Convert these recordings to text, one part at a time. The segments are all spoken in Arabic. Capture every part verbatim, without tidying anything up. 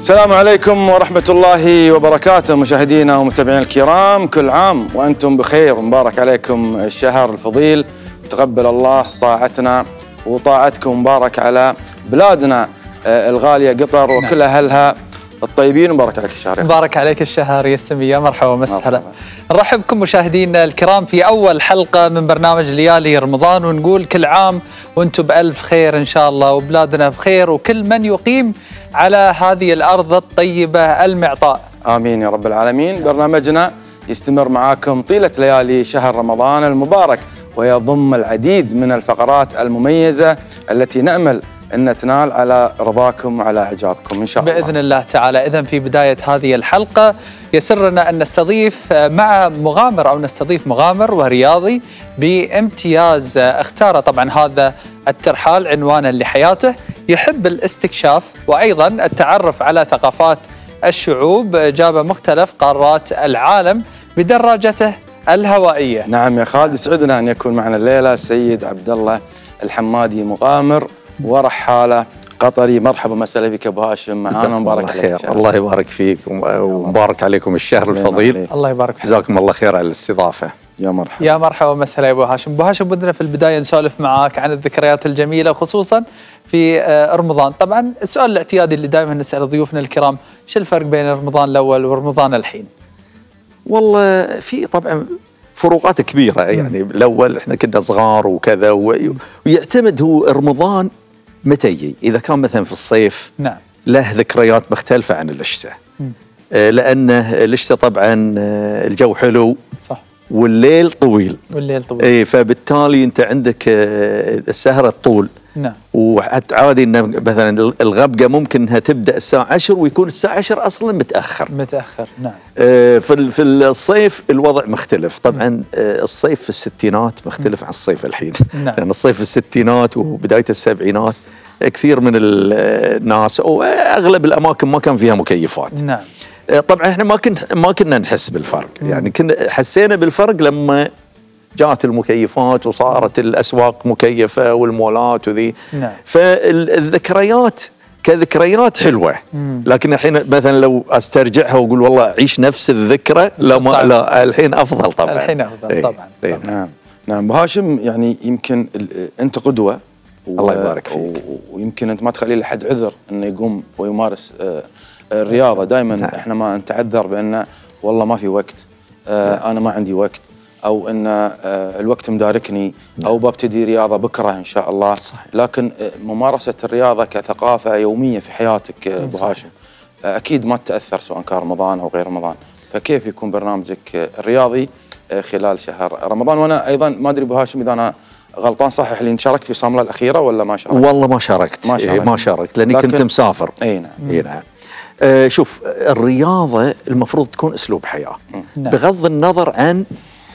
السلام عليكم ورحمة الله وبركاته مشاهدينا ومتابعينا الكرام، كل عام وأنتم بخير، مبارك عليكم الشهر الفضيل، تقبل الله طاعتنا وطاعتكم، مبارك على بلادنا الغالية قطر وكل أهلها الطيبين، مبارك عليك الشهر. مبارك عليك الشهر يا سمي، يا مرحبا ومسهلا. نرحب بكم مشاهدينا الكرام في أول حلقة من برنامج ليالي رمضان، ونقول كل عام وأنتم بألف خير إن شاء الله، وبلادنا بخير، وكل من يقيم على هذه الأرض الطيبة المعطاء. آمين يا رب العالمين. برنامجنا يستمر معاكم طيلة ليالي شهر رمضان المبارك، ويضم العديد من الفقرات المميزة التي نأمل أن تنال على رضاكم وعلى إعجابكم إن شاء الله بإذن الله تعالى. إذن في بداية هذه الحلقة يسرنا أن نستضيف مع مغامر أو نستضيف مغامر ورياضي بامتياز، اختار طبعا هذا الترحال عنوانا لحياته، يحب الاستكشاف وأيضا التعرف على ثقافات الشعوب، جاب مختلف قارات العالم بدراجته الهوائية. نعم يا خالد، يسعدنا أن يكون معنا الليلة السيد عبد الله الحمادي، مغامر ورحالة قطري. مرحبا مساء بك ابو هاشم معانا، مبارك عليك. الله يبارك فيك ومبارك عليكم الشهر الفضيل. الله يبارك فيك، جزاكم الله خير على الاستضافه. يا مرحبا. يا مرحبا ومسهلا يا ابو هاشم. ابو هاشم، بدنا في البدايه نسولف معاك عن الذكريات الجميله خصوصا في رمضان. طبعا السؤال الاعتيادي اللي دائما نسال ضيوفنا الكرام، شو الفرق بين رمضان الاول ورمضان الحين؟ والله في طبعا فروقات كبيره، يعني الاول احنا كنا صغار وكذا، ويعتمد هو رمضان متى يجي. إذا كان مثلا في الصيف نعم له ذكريات مختلفة عن الشتاء، آه لأنه الشتاء طبعا آه الجو حلو صح، والليل طويل والليل طويل، اي فبالتالي أنت عندك آه السهرة الطول. نعم. وحتى عادي إن مثلا الغبقة ممكن انها تبدأ الساعة عشر ويكون الساعة عشر أصلا متأخر متأخر نعم. آه في في الصيف الوضع مختلف طبعا. آه الصيف في الستينات مختلف عن الصيف الحين. نعم. لأن يعني الصيف في الستينات وبداية السبعينات كثير من الناس واغلب الاماكن ما كان فيها مكيفات. نعم. طبعا احنا ما كنا ما كنا نحس بالفرق، يعني كنا حسينا بالفرق لما جاءت المكيفات وصارت الاسواق مكيفه والمولات وذي. نعم. فالذكريات كذكريات حلوه، مم. لكن الحين مثلا لو استرجعها واقول والله اعيش نفس الذكرى، لا ما لا الحين افضل طبعا. الحين افضل ايه طبعا, ايه طبعا. نعم نعم. ابو هاشم، يعني يمكن انت قدوه و... الله يبارك فيك. ويمكن انت ما تخلي لحد عذر انه يقوم ويمارس الرياضه. دائما نعم. احنا ما نتعذر بان والله ما في وقت، آه انا ما عندي وقت، او ان آه الوقت مداركني، نعم. او ببتدي رياضه بكره ان شاء الله. صحيح. لكن ممارسه الرياضه كثقافه يوميه في حياتك ابو هاشم اكيد ما تتاثر سواء كان رمضان او غير رمضان. فكيف يكون برنامجك الرياضي خلال شهر رمضان؟ وانا ايضا ما ادري ابو هاشم اذا انا غلطان، صحح لي، انت شاركت في صامله الاخيره ولا ما شاركت؟ والله ما شاركت، ما شاركت, ما شاركت لاني كنت مسافر. اي نعم. اي نعم. آه شوف، الرياضه المفروض تكون اسلوب حياه، نعم. بغض النظر عن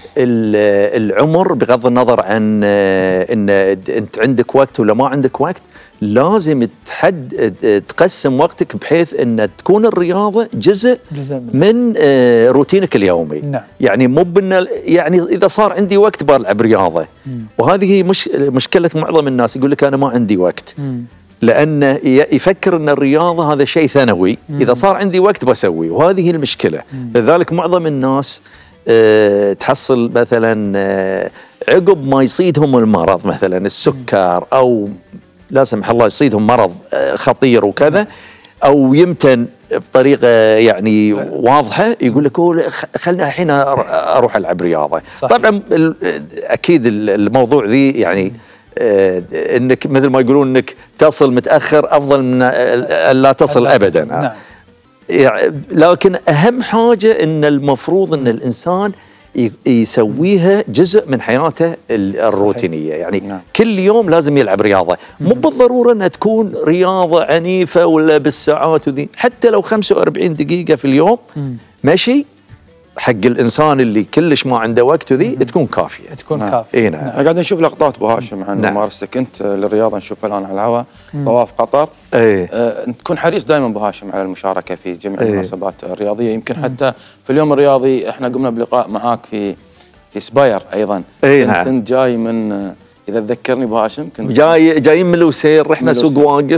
العمر، بغض النظر عن آه ان انت عندك وقت ولا ما عندك وقت، لازم تحد تقسم وقتك بحيث ان تكون الرياضه جزء, جزء من, من آه روتينك اليومي. نعم. يعني مو بان يعني اذا صار عندي وقت بلعب رياضه، مم. وهذه مش مشكله معظم الناس، يقول لك انا ما عندي وقت، مم. لأنه يفكر أن الرياضة هذا شيء ثانوي، مم. إذا صار عندي وقت بسوي، وهذه المشكلة. مم. لذلك معظم الناس أه تحصل مثلا أه عقب ما يصيدهم المرض، مثلا السكر أو لا سمح الله يصيدهم مرض أه خطير وكذا، أو يمتن بطريقة يعني واضحة، يقول لك خلنا الحين أروح ألعب رياضة. صحيح. طبعا أكيد الموضوع ذي يعني آه انك مثل ما يقولون انك تصل متاخر افضل من ان لا تصل ابدا. نعم. يعني لكن اهم حاجه ان المفروض ان الانسان يسويها جزء من حياته الروتينيه. يعني نعم. كل يوم لازم يلعب رياضه، مو بالضروره انها تكون رياضه عنيفه ولا بالساعات وذي، حتى لو خمسة وأربعين دقيقه في اليوم ماشي حق الانسان اللي كلش ما عنده وقت وذي، تكون كافيه، تكون نعم. كافيه. اي نعم. قاعد نشوف لقطات ابو هاشم عن نعم. ممارستك انت للرياضه، نشوفها الان على الهواء، طواف قطر. ايه. آه تكون حريص دائما ابو هاشم على المشاركه في جميع ايه. المناسبات الرياضيه. يمكن مم. حتى في اليوم الرياضي احنا قمنا بلقاء معاك في في سباير ايضا. ايه كنت نعم. انت جاي من، اذا تذكرني ابو هاشم، كنت جاي جايين من الوسير، رحنا سوق واقف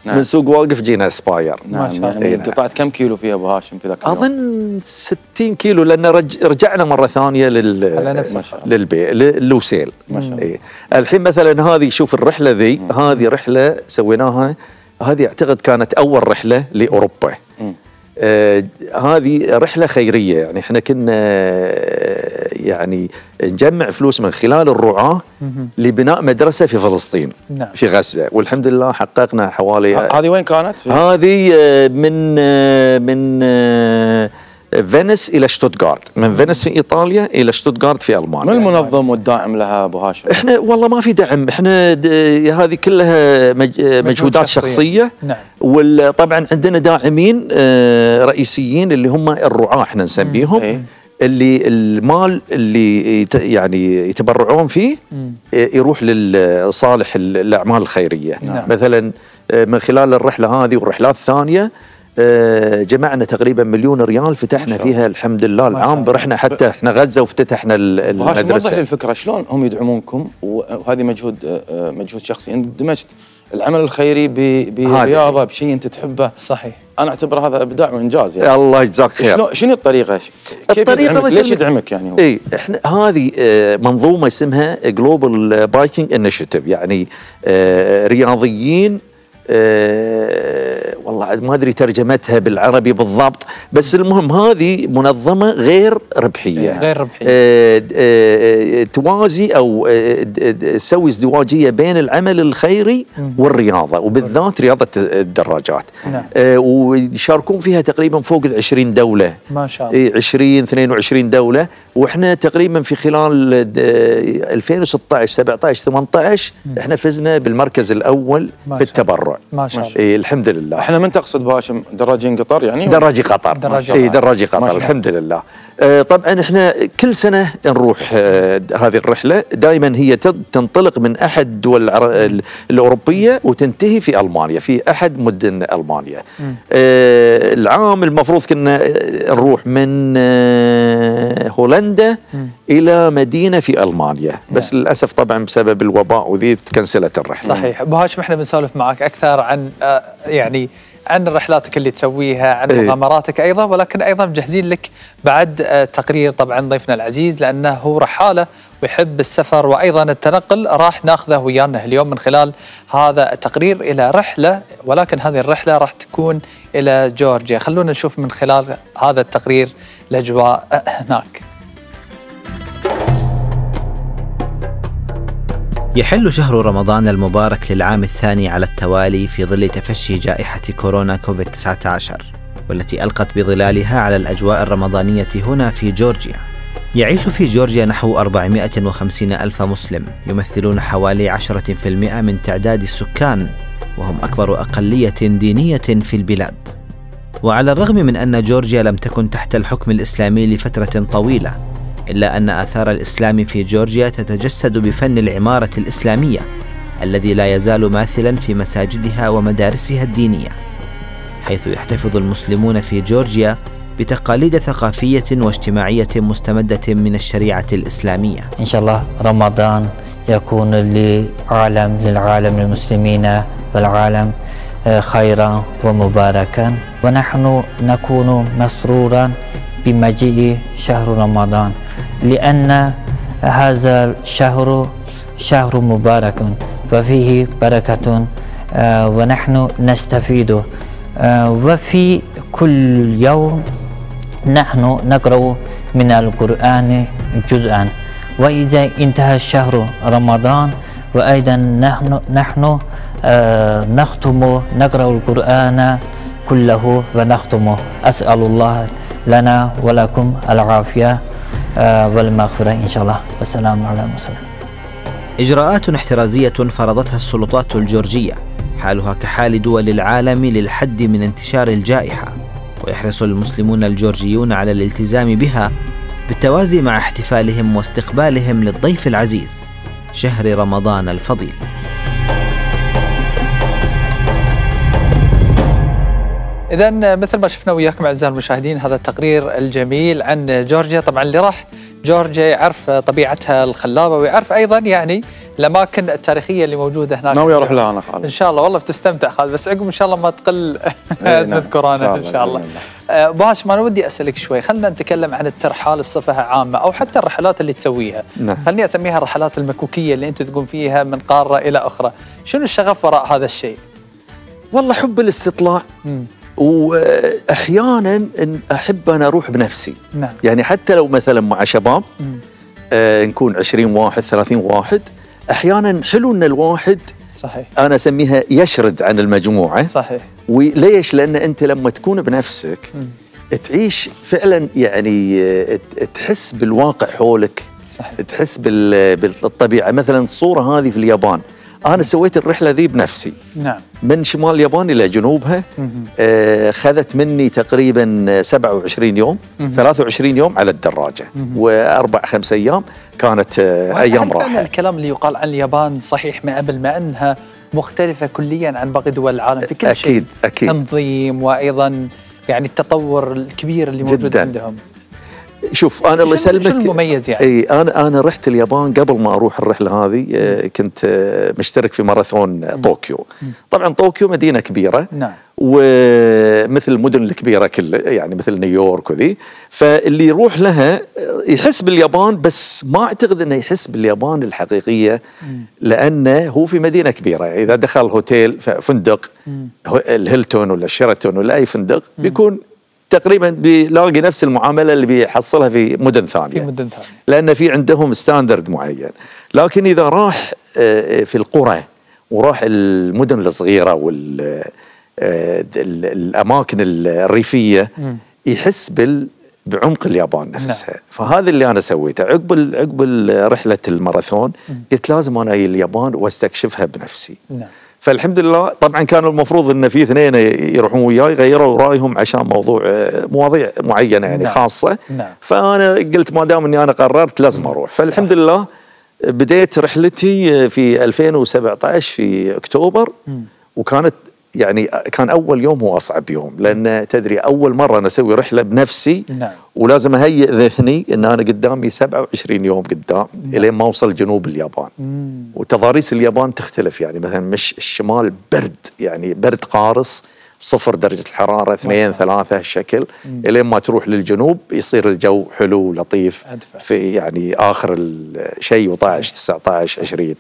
نعم. من سوق واقف جينا اسباير. نعم يعني قطعت كم كيلو فيها ابو هاشم في ذاك اليوم؟ اظن ستين كيلو، لان رج... رجعنا مره ثانيه لل للبيع للوسيل. ما شاء الله. إيه. الحين مثلا هذه شوف الرحله ذي، هذه رحله سويناها، هذه اعتقد كانت اول رحله لاوروبا. آه هذه رحله خيريه، يعني احنا كنا آه يعني نجمع فلوس من خلال الرعاه لبناء مدرسه في فلسطين. نعم. في غزه، والحمد لله حققنا حوالي. هذه وين كانت؟ هذه آه من آه من آه فينيس الى شتوتغارت، من فينيس في ايطاليا الى شتوتغارت في المانيا. من المنظم والداعم لها ابو هاشم؟ احنا والله ما في دعم، احنا هذه كلها مج مجهودات شخصيه, شخصية. نعم. وطبعا عندنا داعمين رئيسيين اللي هم الرعاة احنا نسميهم. ايه؟ اللي المال اللي يعني يتبرعون فيه مم. يروح لصالح الاعمال الخيريه. نعم. مثلا من خلال الرحله هذه والرحلات الثانيه جمعنا تقريبا مليون ريال، فتحنا فيها الحمد لله العام، رحنا حتى احنا غزه وافتتحنا المدرسه. وضح لي الفكره شلون هم يدعمونكم، وهذه مجهود مجهود شخصي، انت دمجت العمل الخيري برياضه بشيء انت تحبه. صحيح. انا اعتبر هذا ابداع وانجاز يعني. الله يجزاك خير. شنو الطريقه؟ كيف الطريقه يدعمك؟ ليش يدعمك يعني هو؟ اي احنا هذه منظومه اسمها جلوبال بايكنج انيشيتيف، يعني رياضيين أه والله ما ادري ترجمتها بالعربي بالضبط، بس المهم هذه منظمه غير ربحيه. غير ربحيه. أه أه توازي او تسوي ازدواجيه بين العمل الخيري والرياضه، وبالذات رياضه الدراجات. نعم. أه ويشاركون فيها تقريبا فوق ال عشرين دوله. ما شاء الله. عشرين اثنين وعشرين دوله، واحنا تقريبا في خلال ألفين وستة عشر سبعة عشر ثمانية عشر احنا فزنا بالمركز الاول في التبرع. ما شاء الله. إيه الحمد لله. احنا من تقصد باشم دراجين قطر يعني؟ دراجي قطر. دراجي اي دراجي قطر الحمد لله. آه طبعا احنا كل سنه نروح آه هذه الرحله، دائما هي تنطلق من احد الدول الاوروبيه وتنتهي في المانيا، في احد مدن المانيا. آه العام المفروض كنا نروح من آه هولندا م. الى مدينه في المانيا، بس م. للاسف طبعا بسبب الوباء وذي تكنسلت الرحله. صحيح. ابو هاشم احنا بنسولف معك اكثر عن آه يعني عن رحلاتك اللي تسويها، عن إيه؟ مغامراتك ايضا، ولكن ايضا مجهزين لك بعد آه تقرير طبعا ضيفنا العزيز، لانه هو رحاله ويحب السفر وايضا التنقل، راح ناخذه ويانا اليوم من خلال هذا التقرير الى رحله، ولكن هذه الرحله راح تكون الى جورجيا. خلونا نشوف من خلال هذا التقرير الاجواء هناك. يحل شهر رمضان المبارك للعام الثاني على التوالي في ظل تفشي جائحة كورونا كوفيد تسعة عشر، والتي ألقت بظلالها على الأجواء الرمضانية هنا في جورجيا. يعيش في جورجيا نحو أربعمائة وخمسين ألف مسلم، يمثلون حوالي عشرة بالمئة من تعداد السكان، وهم أكبر أقلية دينية في البلاد. وعلى الرغم من أن جورجيا لم تكن تحت الحكم الإسلامي لفترة طويلة، إلا أن آثار الإسلام في جورجيا تتجسد بفن العمارة الإسلامية الذي لا يزال ماثلا في مساجدها ومدارسها الدينية، حيث يحتفظ المسلمون في جورجيا بتقاليد ثقافية واجتماعية مستمدة من الشريعة الإسلامية. إن شاء الله رمضان يكون لعالم للعالم المسلمين والعالم خيرا ومباركا، ونحن نكون مسرورا بمجيء شهر رمضان، لأن هذا الشهر شهر مبارك وفيه بركة ونحن نستفيد، وفي كل يوم نحن نقرأ من القرآن جزءا، وإذا انتهى شهر رمضان وأيضا نحن, نحن نختم نقرأ القرآن كله ونختمه. أسأل الله لنا ولكم العافية والمغفرة إن شاء الله، والسلام على المرسلين. إجراءات احترازية فرضتها السلطات الجورجية، حالها كحال دول العالم للحد من انتشار الجائحة، ويحرص المسلمون الجورجيون على الالتزام بها بالتوازي مع احتفالهم واستقبالهم للضيف العزيز شهر رمضان الفضيل. إذن مثل ما شفنا وياكم أعزائي المشاهدين هذا التقرير الجميل عن جورجيا. طبعا اللي راح جورجيا يعرف طبيعتها الخلابة ويعرف أيضا يعني الاماكن التاريخيه اللي موجوده هناك. ناوي اروح لها انا خالد ان شاء الله. والله بتستمتع خالد، بس عقب ان شاء الله ما تقل ازمه نعم. كورونا ان شاء الله. ابو هاشم انا ودي اسالك شوي، خلينا نتكلم عن الترحال بصفه عامه او حتى الرحلات اللي تسويها. نعم. خليني اسميها الرحلات المكوكيه اللي انت تقوم فيها من قاره الى اخرى، شنو الشغف وراء هذا الشيء؟ والله حب الاستطلاع. مم. واحيانا إن احب انا اروح بنفسي. نعم. يعني حتى لو مثلا مع شباب مم. آه نكون عشرين واحد ثلاثين واحد، احيانا حلو ان الواحد صحيح انا اسميها يشرد عن المجموعه. صحيح. وليش؟ لان انت لما تكون بنفسك مم. تعيش فعلا، يعني آه، تحس بالواقع حولك. صحيح. تحس بال- بالطبيعه. مثلا الصوره هذه في اليابان، انا سويت الرحله ذي بنفسي نعم. من شمال اليابان الى جنوبها. مم. آه، خذت مني تقريبا سبعة وعشرين يوم، مم. ثلاثة وعشرين يوم على الدراجه، مم. واربع خمس ايام كانت آه، وهل ايام فعلا راحه. الكلام اللي يقال عن اليابان صحيح من قبل، ما انها مختلفه كليا عن باقي دول العالم في كل شيء؟ اكيد اكيد. تنظيم وايضا يعني التطور الكبير اللي موجود جداً. عندهم. شوف انا الله شنو- يسلمك، شنو المميز يعني؟ اي انا انا رحت اليابان قبل ما اروح الرحله هذه. آه، كنت آه، مشترك في ماراثون آه، طوكيو. طبعا طوكيو مدينه كبيره، نعم. ومثل المدن الكبيره كل يعني مثل نيويورك وذي، فاللي يروح لها آه، يحس باليابان، بس ما اعتقد انه يحس باليابان الحقيقيه، لانه هو في مدينه كبيره. يعني اذا دخل هوتيل ف- فندق هو- الهيلتون ولا الشيراتون ولا اي فندق، بيكون تقريبا بيلاقي نفس المعامله اللي بيحصلها في مدن ثانيه، في مدن ثانيه. لان في عندهم ستاندرد معين. لكن اذا راح آه، في القرى وراح المدن الصغيره وال آه، ال- الاماكن الريفيه، مم. يحس بال بعمق اليابان نفسها. فهذا اللي انا سويته عقب ال- عقب ال- رحله الماراثون. قلت لازم انا أجي اليابان واستكشفها بنفسي. نعم. فالحمد لله. طبعا كان المفروض ان في اثنين يروحون وياي، غيروا رايهم عشان موضوع آه، مواضيع معينه يعني نعم. خاصه. نعم. فانا قلت ما دام اني انا قررت لازم اروح. فالحمد لله بديت رحلتي في ألفين وسبعة عشر في اكتوبر. مم. وكانت يعني كان اول يوم هو اصعب يوم، لان تدري اول مره انا اسوي رحله بنفسي. نعم. ولازم اهيئ ذهني ان انا قدامي سبعة وعشرين يوم قدام الين ما اوصل جنوب اليابان. مم. وتضاريس اليابان تختلف، يعني مثلا مش الشمال برد، يعني برد قارص، صفر درجة الحرارة، اثنين ثلاثة الشكل، الين ما تروح للجنوب يصير الجو حلو ولطيف. أدفع. في يعني آخر الشيء اثني عشر تسعة عشر عشرين.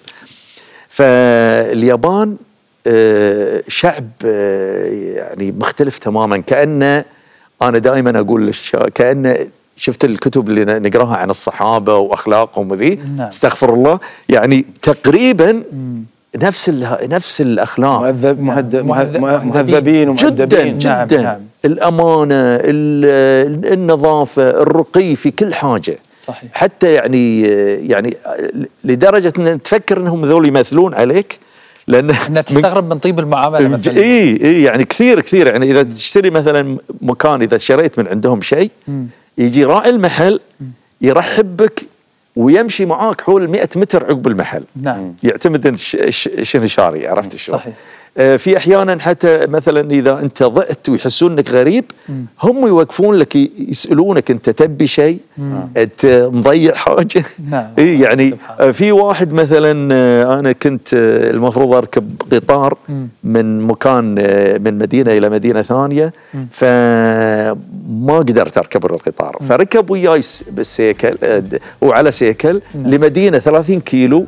فاليابان آه، شعب آه، يعني مختلف تماما. كأنه أنا دائما أقول للشباب كأنه شفت الكتب اللي نقراها عن الصحابة وأخلاقهم وذي. نعم. استغفر الله، يعني تقريبا نفس ال- نفس الأخلاق. مهذب مهذب مهذب- مهذبين جدا ومؤدبين. نعم، جدا. نعم. الأمانة، ال- النظافة، الرقي في كل حاجة. صحيح. حتى يعني يعني لدرجة أن تفكر أنهم ذول يمثلون عليك، لأن انها تستغرب من طيب المعامله مثلا. اي اي يعني كثير كثير. يعني اذا تشتري مثلا مكان، اذا اشتريت من عندهم شيء، مم. يجي راعي المحل يرحب بك ويمشي معاك حول مئة متر عقب المحل. نعم. يعتمد انت ش- ش- شنو شاري، عرفت شلون؟ صحيح. آه، في احيانا حتى مثلا اذا انت ضعت ويحسون انك غريب، هم يوقفون لك ي- يسالونك انت تبي شيء، انت مضيع حاجه. نعم. اي يعني سبحان آه، في واحد مثلا آه، انا كنت آه، المفروض اركب قطار مم. من مكان آه، من مدينه الى مدينه ثانيه، فما قدرت اركب القطار، فركب وياي س- بالسيكل آه، د- وعلى سيكل لمدينه ثلاثين كيلو،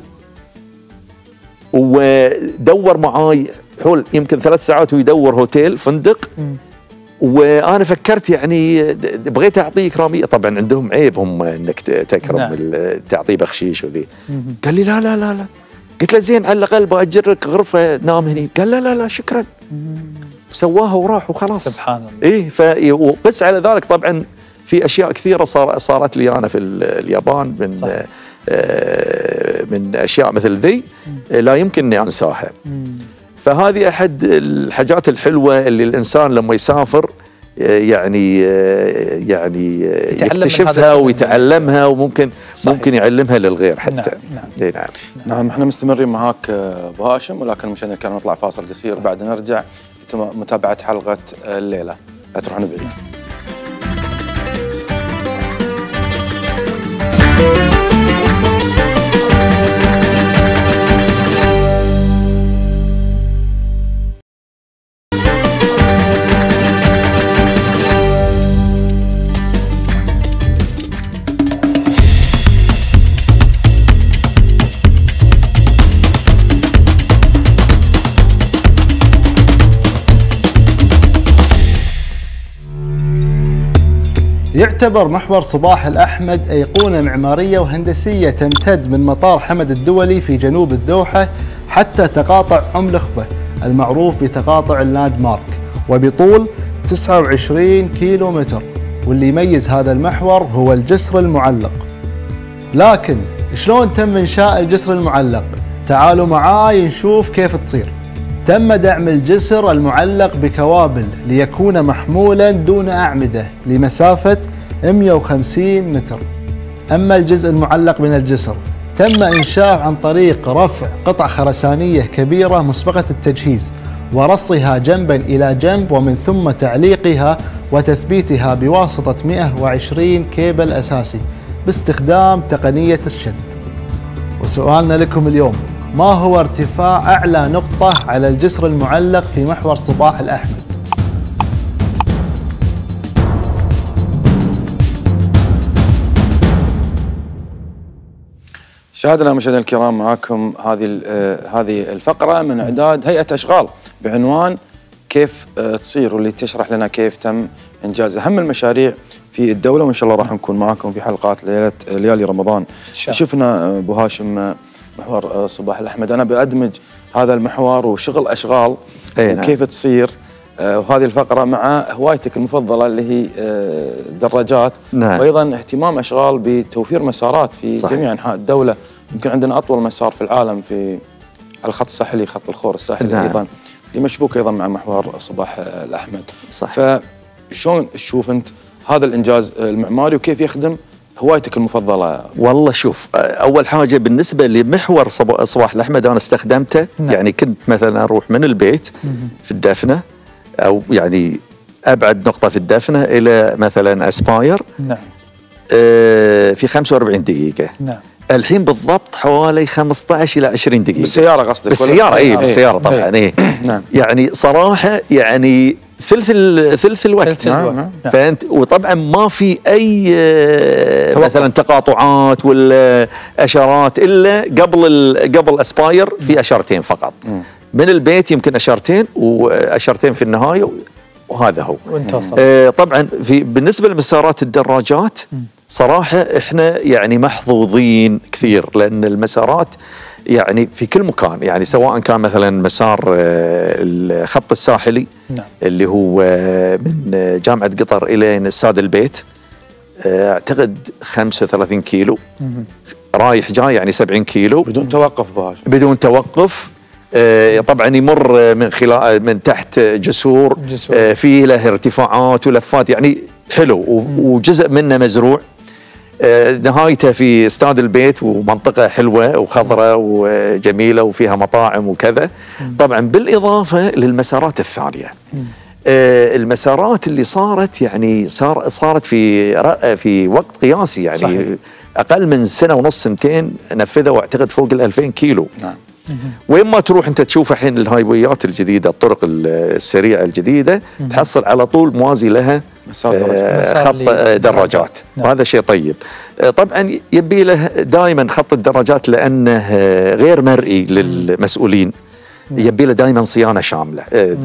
ودور معاي حول يمكن ثلاث ساعات ويدور هوتيل فندق. مم. وانا فكرت يعني د- د- بغيت اعطيه اكراميه، طبعا عندهم عيب هم انك ت- تكرم نعم. ال- تعطيه بخشيش وذي. مم. قال لي لا لا لا لا. قلت له زين على الاقل باجرك غرفه نام هني. قال لا لا لا شكرا. سواها وراح وخلاص. سبحان الله. ايه ف وقس على ذلك طبعا في اشياء كثيره صار صارت لي انا في ال- اليابان من صحيح. آه، من اشياء مثل ذي آه، لا يمكن اني انساها. مم. فهذه احد الحاجات الحلوه اللي الانسان لما يسافر آه، يعني آه، يعني آه، يتعلم من هذا يكتشفها الفيلم. ويتعلمها، وممكن صحيح. ممكن يعلمها للغير حتى. نعم، نعم. إي نعم. نعم احنا مستمرين معاك آه، ابو هاشم، ولكن مشان كان نطلع فاصل قصير، بعد نرجع لمتابعه حلقه الليله. لا تروحون بعيد. يعتبر محور صباح الأحمد أيقونة معمارية وهندسية تمتد من مطار حمد الدولي في جنوب الدوحة حتى تقاطع أم الأخبة المعروف بتقاطع اللاند مارك، وبطول تسعة وعشرين كيلو متر. واللي يميز هذا المحور هو الجسر المعلق. لكن شلون تم إنشاء الجسر المعلق؟ تعالوا معاي نشوف كيف تصير. تم دعم الجسر المعلق بكوابل ليكون محمولا دون أعمدة لمسافة مئة وخمسين متر. أما الجزء المعلق من الجسر تم إنشاؤه عن طريق رفع قطع خرسانية كبيرة مسبقة التجهيز ورصها جنبا إلى جنب، ومن ثم تعليقها وتثبيتها بواسطة مئة وعشرين كيبل أساسي باستخدام تقنية الشد. وسؤالنا لكم اليوم، ما هو ارتفاع أعلى نقطة على الجسر المعلق في محور صباح الأحمد؟ شاهدنا مشاهدينا الكرام معكم هذه هذه الفقرة من إعداد هيئة أشغال بعنوان كيف تصير، واللي تشرح لنا كيف تم إنجاز أهم المشاريع في الدولة، وإن شاء الله راح نكون معكم في حلقات ليلة ليالي رمضان. شفنا أبو هاشم محور صباح الأحمد، أنا بأدمج هذا المحور وشغل أشغال وكيف تصير وهذه الفقرة مع هوايتك المفضلة اللي هي دراجات. نعم. وأيضا اهتمام أشغال بتوفير مسارات في صحيح. جميع أنحاء الدولة. يمكن عندنا أطول مسار في العالم في الخط الساحلي، خط الخور الساحلي. نعم. أيضا اللي مشبوك أيضا مع محور صباح الأحمد. صحيح. فشون تشوف أنت هذا الإنجاز المعماري وكيف يخدم هوايتك المفضلة؟ والله شوف، أول حاجة بالنسبة لمحور صباح الأحمد أنا استخدمته. نعم. يعني كنت مثلا أروح من البيت في الدفنة، أو يعني أبعد نقطة في الدفنة إلى مثلا أسباير. نعم. آه في خمسة وأربعين دقيقة. نعم. الحين بالضبط حوالي خمسة عشر إلى عشرين دقيقة. بالسيارة قصدك؟ بالسيارة إيه بالسيارة طبعا إيه. نعم. يعني صراحة يعني ثلث ثلث الوقت. نعم. نعم. فأنت وطبعا ما في أي مثلا تقاطعات ولا أشارات إلا قبل قبل أسباير في أشارتين فقط. م. من البيت يمكن أشارتين وأشارتين في النهاية، وهذا هو. وانت وصلت. آه طبعا في بالنسبة لمسارات الدراجات صراحة احنا يعني محظوظين كثير، لأن المسارات يعني في كل مكان، يعني سواء كان مثلا مسار الخط الساحلي. نعم. اللي هو من جامعة قطر إلى استاد البيت اعتقد خمسة وثلاثين كيلو. مم. رايح جاي يعني سبعين كيلو بدون توقف باش. بدون توقف. آه طبعا يمر من خلال من تحت جسور, جسور. آه فيه له ارتفاعات ولفات يعني حلو. مم. وجزء منه مزروع. آه نهايته في استاد البيت، ومنطقة حلوة وخضراء وجميلة وفيها مطاعم وكذا. مم. طبعا بالإضافة للمسارات الثانية. مم. آه المسارات اللي صارت يعني صار صارت في في وقت قياسي، يعني صحيح. أقل من سنة ونص سنتين نفذوا أعتقد فوق الألفين كيلو. نعم. وين ما تروح انت تشوف الحين الهايويات الجديده، الطرق السريعه الجديده، مم. تحصل على طول موازي لها آه خط دراجات. نعم. وهذا شيء طيب. آه طبعا يبي له دائما خط الدراجات لانه غير مرئي للمسؤولين. نعم. يبي له دائما صيانه شامله آه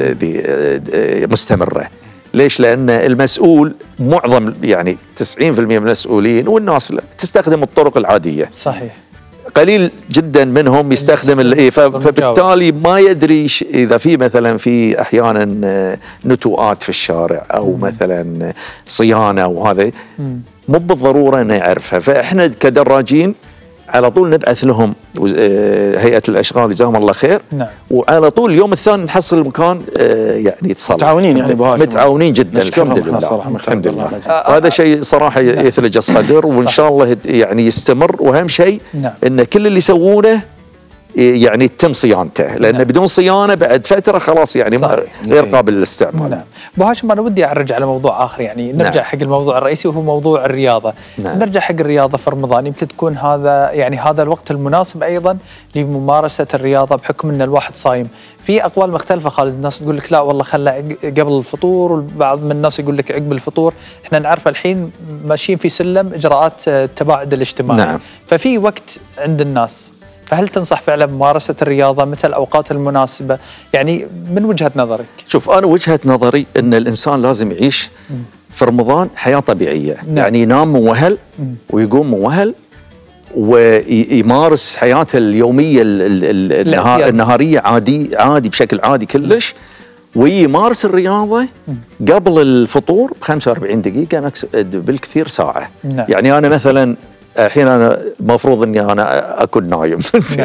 آه مستمره. ليش؟ لان المسؤول معظم يعني تسعين بالمئة من المسؤولين والناس تستخدم الطرق العاديه. صحيح. قليل جدا منهم يستخدم الايه، فبالتالي ما يدري اذا في مثلا في احيانا نتوءات في الشارع او مم. مثلا صيانه، وهذا مو بالضروره انه يعرفها. فاحنا كدراجين على طول نبعث لهم هيئه الاشغال جزاهم الله خير. نعم. وعلى طول اليوم الثاني نحصل المكان يعني يتصلح. متعاونين يعني بهاشم. متعاونين جدا الحمد لله. صراحة الحمد لله. وهذا شيء صراحه يثلج الصدر، وان شاء الله يعني يستمر. واهم شيء نعم. ان كل اللي يسوونه يعني يتم صيانته، لان نعم. بدون صيانه بعد فتره خلاص يعني ما غير قابل للاستعمال. نعم. ابو هاشم انا ودي ارجع على موضوع اخر، يعني نرجع نعم. حق الموضوع الرئيسي وهو موضوع الرياضه. نعم. نرجع حق الرياضه في رمضان، يمكن تكون هذا يعني هذا الوقت المناسب ايضا لممارسه الرياضه بحكم ان الواحد صايم. في اقوال مختلفه خالد، الناس تقول لك لا والله خلى قبل الفطور، وبعض من الناس يقول لك عقب الفطور. احنا نعرف الحين ماشيين في سلم اجراءات التباعد الاجتماعي. نعم. ففي وقت عند الناس، فهل تنصح فعلا بممارسة الرياضة متى الأوقات المناسبة؟ يعني من وجهة نظرك. شوف أنا وجهة نظري أن الإنسان لازم يعيش في رمضان حياه طبيعيه. نعم. يعني ينام موهل ويقوم موهل ويمارس حياته اليوميه النهار النهاريه عادي عادي بشكل عادي كلش، ويمارس الرياضه قبل الفطور ب خمسة وأربعين دقيقه بالكثير ساعه. نعم. يعني انا مثلا الحين انا المفروض اني انا اكون نايم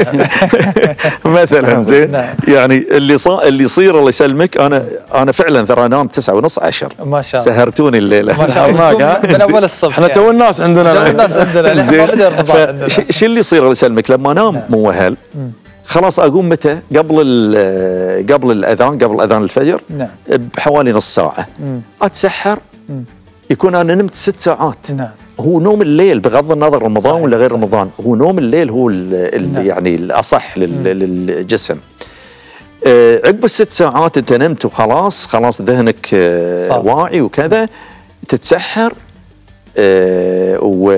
مثلا زين. نعم. يعني اللي صار اللي يصير الله يسلمك، انا انا فعلا ترى انام تسعة ونص عشر. ما شاء الله. سهرتوني الليله ما شاء الله من اول الصبح. احنا تو الناس عندنا تو الناس عندنا ما بدا رمضان عندنا. شو اللي يصير الله يسلمك لما انام موهل خلاص اقوم متى؟ قبل قبل الاذان قبل اذان الفجر. نعم. بحوالي نص ساعه مم. اتسحر. مم. يكون انا نمت ست ساعات. نعم. هو نوم الليل بغض النظر رمضان ولا غير رمضان، هو نوم الليل هو ال يعني الاصح للجسم. آه عقب الست ساعات انت نمت وخلاص خلاص ذهنك آه واعي وكذا، تتسحر آه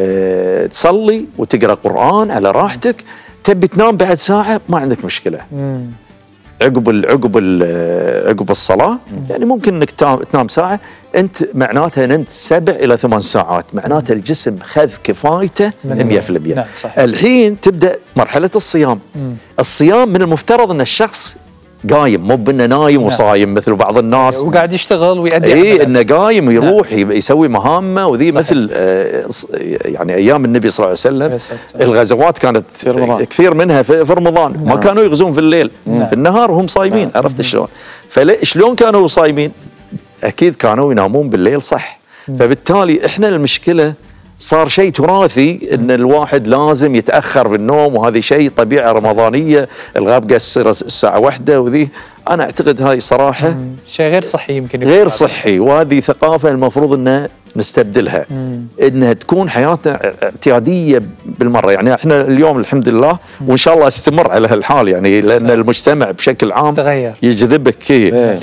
وتصلي وتقرا قرآن على راحتك. تبي تنام بعد ساعه ما عندك مشكله. مم. عقب ال عقب ال عقب الصلاه مم. يعني ممكن انك تنام ساعه، انت معناتها نمت سبع الى ثمان ساعات، معناتها الجسم خذ كفايته مئة بالمئة. نعم صحيح. الحين تبدا مرحله الصيام. مم. الصيام من المفترض ان الشخص قايم، مو بانه نايم نعم. وصايم مثل بعض الناس وقاعد يشتغل ويؤدي اي انه قايم ويروح نعم. يسوي مهامه وذي. صحيح. مثل آه يعني ايام النبي صلى الله عليه وسلم الغزوات كانت كثير منها في رمضان. نعم. ما كانوا يغزون في الليل. نعم. في النهار وهم صايمين. نعم. عرفت شلون؟ فشلون كانوا صايمين؟ اكيد كانوا ينامون بالليل صح. نعم. فبالتالي احنا المشكله صار شيء تراثي ان الواحد لازم يتاخر بالنوم، وهذه شيء طبيعه رمضانيه، الغابقه تصير الساعه واحدة وذي. انا اعتقد هاي صراحه شيء غير صحي، يمكن غير صحي، وهذه ثقافه المفروض ان نستبدلها. مم. انها تكون حياتنا اعتياديه بالمره. يعني احنا اليوم الحمد لله مم. وان شاء الله استمر على هالحال، يعني لان المجتمع بشكل عام تغير يجذبك. آه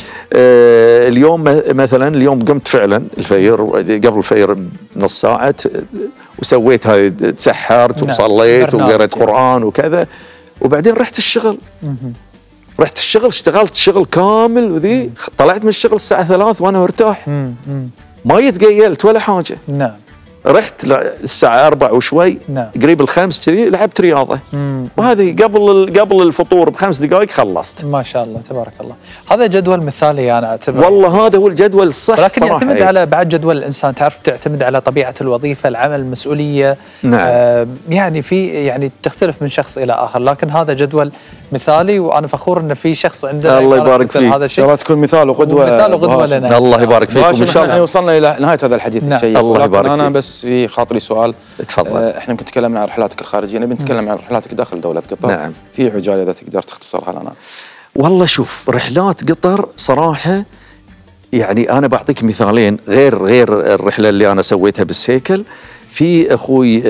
اليوم مثلا اليوم قمت فعلا الفجر قبل الفجر نص ساعه وسويت هاي، تسحرت وصليت وقرأت قرآن وكذا، وبعدين رحت الشغل. مم. رحت الشغل اشتغلت شغل كامل وذي. طلعت من الشغل الساعه ثلاث وانا مرتاح. مم. مم. ما يتقيلت ولا حاجه. نعم. رحت الساعه أربعة وشوي. نعم. قريب الخمس كذي لعبت رياضه. مم. وهذه قبل قبل الفطور بخمس دقائق خلصت. ما شاء الله تبارك الله. هذا جدول مثالي انا اعتبره. والله هذا هو الجدول الصح. ولكن يعتمد ايه؟ على بعد جدول الانسان، تعرف تعتمد على طبيعه الوظيفه، العمل، المسؤوليه. نعم. آه يعني في يعني تختلف من شخص الى اخر، لكن هذا جدول مثالي وانا فخور ان في شخص عندنا. الله يبارك فيك. هذا الشيء الله تكون مثال وقدوه. مثال وقدوه لنا. الله يبارك فيكم. ان شاء الله وصلنا الى نهايه هذا الحديث. نعم. الشيق. الله يبارك انا فيك. بس في خاطري سؤال. تفضل. آه احنا يمكن تكلمنا عن رحلاتك الخارجيه، نبي نتكلم عن رحلاتك داخل دوله قطر. نعم. في عجاله اذا تقدر تختصرها لنا. والله شوف، رحلات قطر صراحه يعني انا بعطيك مثالين غير غير الرحله اللي انا سويتها بالسيكل. في اخوي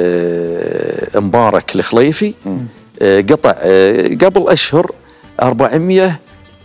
آه مبارك الخليفي آه قطع آه قبل اشهر أربعمئة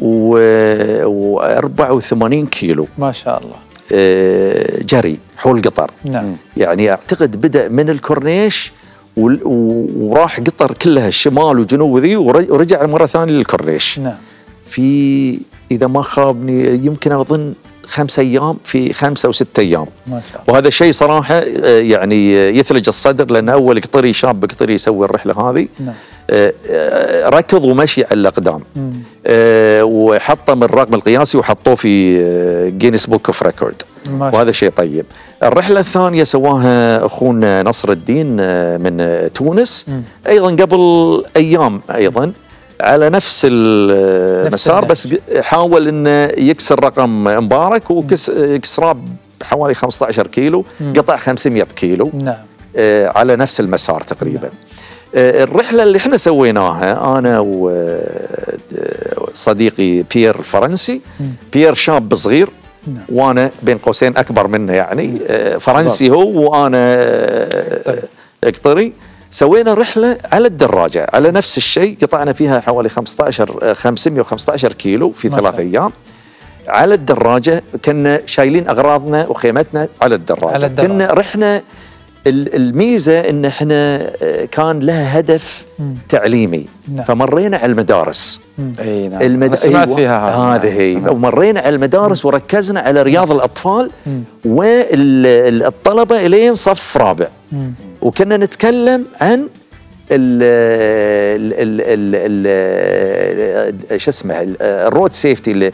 وأربعة وثمانين كيلو. ما شاء الله. آه جري حول قطر. نعم. يعني اعتقد بدا من الكورنيش وراح قطر كلها الشمال وجنوب ذي، ورجع مرة ثانية للكورنيش. نعم. في إذا ما خابني يمكن أظن خمس أيام، في خمسة أو ستة أيام. ما شاء الله. وهذا شيء صراحة يعني يثلج الصدر، لأن أول قطري شاب قطري يسوي الرحلة هذه. نعم. ركض ومشي على الأقدام. آه وحطم الرقم القياسي وحطوه في جينيس بوك اوف ريكورد، وهذا شيء طيب. الرحلة الثانية سواها أخونا نصر الدين من تونس. مم. أيضا قبل أيام أيضا على نفس المسار، بس حاول أنه يكسر رقم مبارك وكسره بحوالي خمسة عشر كيلو. مم. قطع خمسمئة كيلو. نعم. آه على نفس المسار تقريبا. نعم. الرحلة اللي احنا سويناها أنا وصديقي بيير الفرنسي. بيير شاب صغير. نعم. وأنا بين قوسين أكبر منه، يعني فرنسي هو وأنا قطري. سوينا رحلة على الدراجة على نفس الشيء، قطعنا فيها حوالي خمسة عشر خمسمئة وخمسة عشر كيلو في ثلاث أيام على الدراجة. كنا شايلين أغراضنا وخيمتنا على الدراجة, على الدراجة. كنا رحنا الميزه ان احنا كان لها هدف مم. تعليمي. نعم. فمرينا على المدارس. اي نعم. المد... سمعت فيها هذه هي ومرينا على المدارس مم. وركزنا على رياض الاطفال والطلبه الين صف رابع. مم. وكنا نتكلم عن ال ال ال ال شو اسمه الرود سيفتي،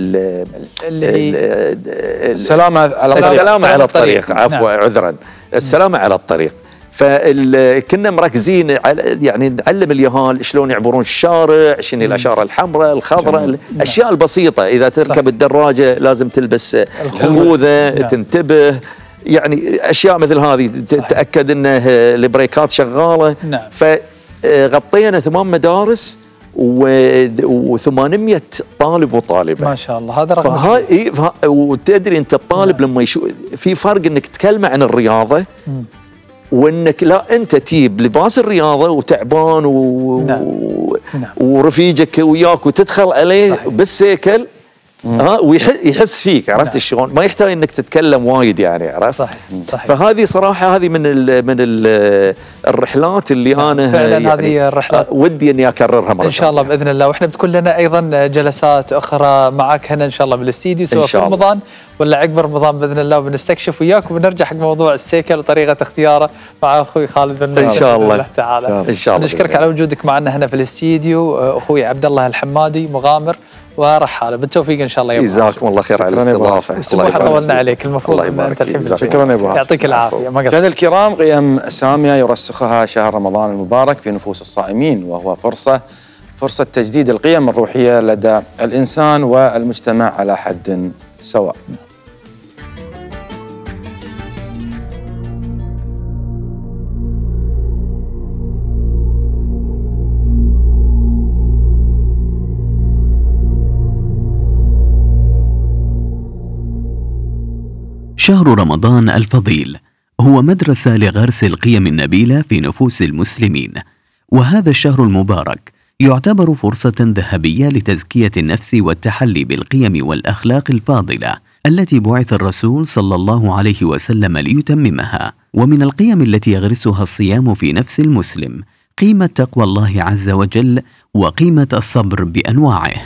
السلامه على الطريق. السلامه على الطريق، عفوا عذرا، السلامه على الطريق. فكنا مركزين على يعني نعلم اليهال شلون يعبرون الشارع، شنو الاشاره الحمراء الخضراء، الاشياء البسيطه. اذا تركب الدراجه لازم تلبس خوذه، تنتبه، يعني اشياء مثل هذه، تتاكد ان البريكات شغاله. نعم. فغطينا ثمان مدارس وثمانمئة طالب وطالبه. ما شاء الله، هذا رقم. فهاي فه... وتدري انت الطالب نعم. لما يشوف في فرق انك تكلمه عن الرياضه م. وانك لا انت تجيب لباس الرياضه وتعبان و... نعم. نعم. ورفيجك وياك وتدخل عليه صحيح. بالسيكل ها ويحس فيك، عرفت نعم. شلون؟ ما يحتاج انك تتكلم وايد يعني، عرفت؟ صحيح صحيح. فهذه صراحه هذه من ال من ال الرحلات اللي نعم. انا فعلا يعني هذه الرحلات ودي اني اكررها مره ان شاء الله باذن الله. واحنا بتكون لنا ايضا جلسات اخرى معك هنا ان شاء الله بالاستديو، سواء في رمضان ولا عقب رمضان باذن الله، وبنستكشف وياك وبنرجع حق موضوع السيكل وطريقه اختياره مع اخوي خالد بن ان شاء الله تعالى. ان شاء الله نشكرك على وجودك معنا هنا في الاستديو اخوي عبد الله الحمادي، مغامر ورحاله. بالتوفيق ان شاء الله يا ابو. جزاكم الله خير على الاستضافه. السموحه طولنا عليك، المفروض ان انت الحين. شكرا يا ابو. يعطيك العافيه. مشاهدينا الكرام، قيم ساميه يرسخها شهر رمضان المبارك في نفوس الصائمين، وهو فرصه فرصه تجديد القيم الروحيه لدى الانسان والمجتمع على حد سواء. شهر رمضان الفضيل هو مدرسة لغرس القيم النبيلة في نفوس المسلمين، وهذا الشهر المبارك يعتبر فرصة ذهبية لتزكية النفس والتحلي بالقيم والأخلاق الفاضلة التي بعث الرسول صلى الله عليه وسلم ليتممها. ومن القيم التي يغرسها الصيام في نفس المسلم قيمة تقوى الله عز وجل وقيمة الصبر بأنواعه.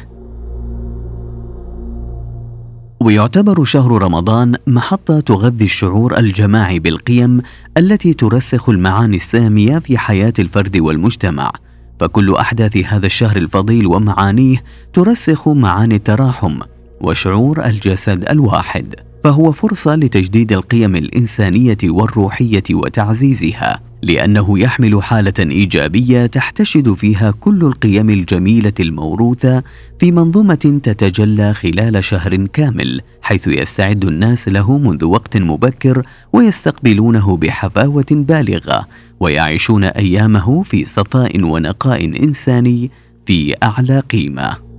ويعتبر شهر رمضان محطة تغذي الشعور الجماعي بالقيم التي ترسخ المعاني السامية في حياة الفرد والمجتمع، فكل أحداث هذا الشهر الفضيل ومعانيه ترسخ معاني التراحم وشعور الجسد الواحد، فهو فرصة لتجديد القيم الإنسانية والروحية وتعزيزها، لأنه يحمل حالة إيجابية تحتشد فيها كل القيم الجميلة الموروثة في منظومة تتجلى خلال شهر كامل، حيث يستعد الناس له منذ وقت مبكر ويستقبلونه بحفاوة بالغة، ويعيشون أيامه في صفاء ونقاء إنساني في أعلى قيمة.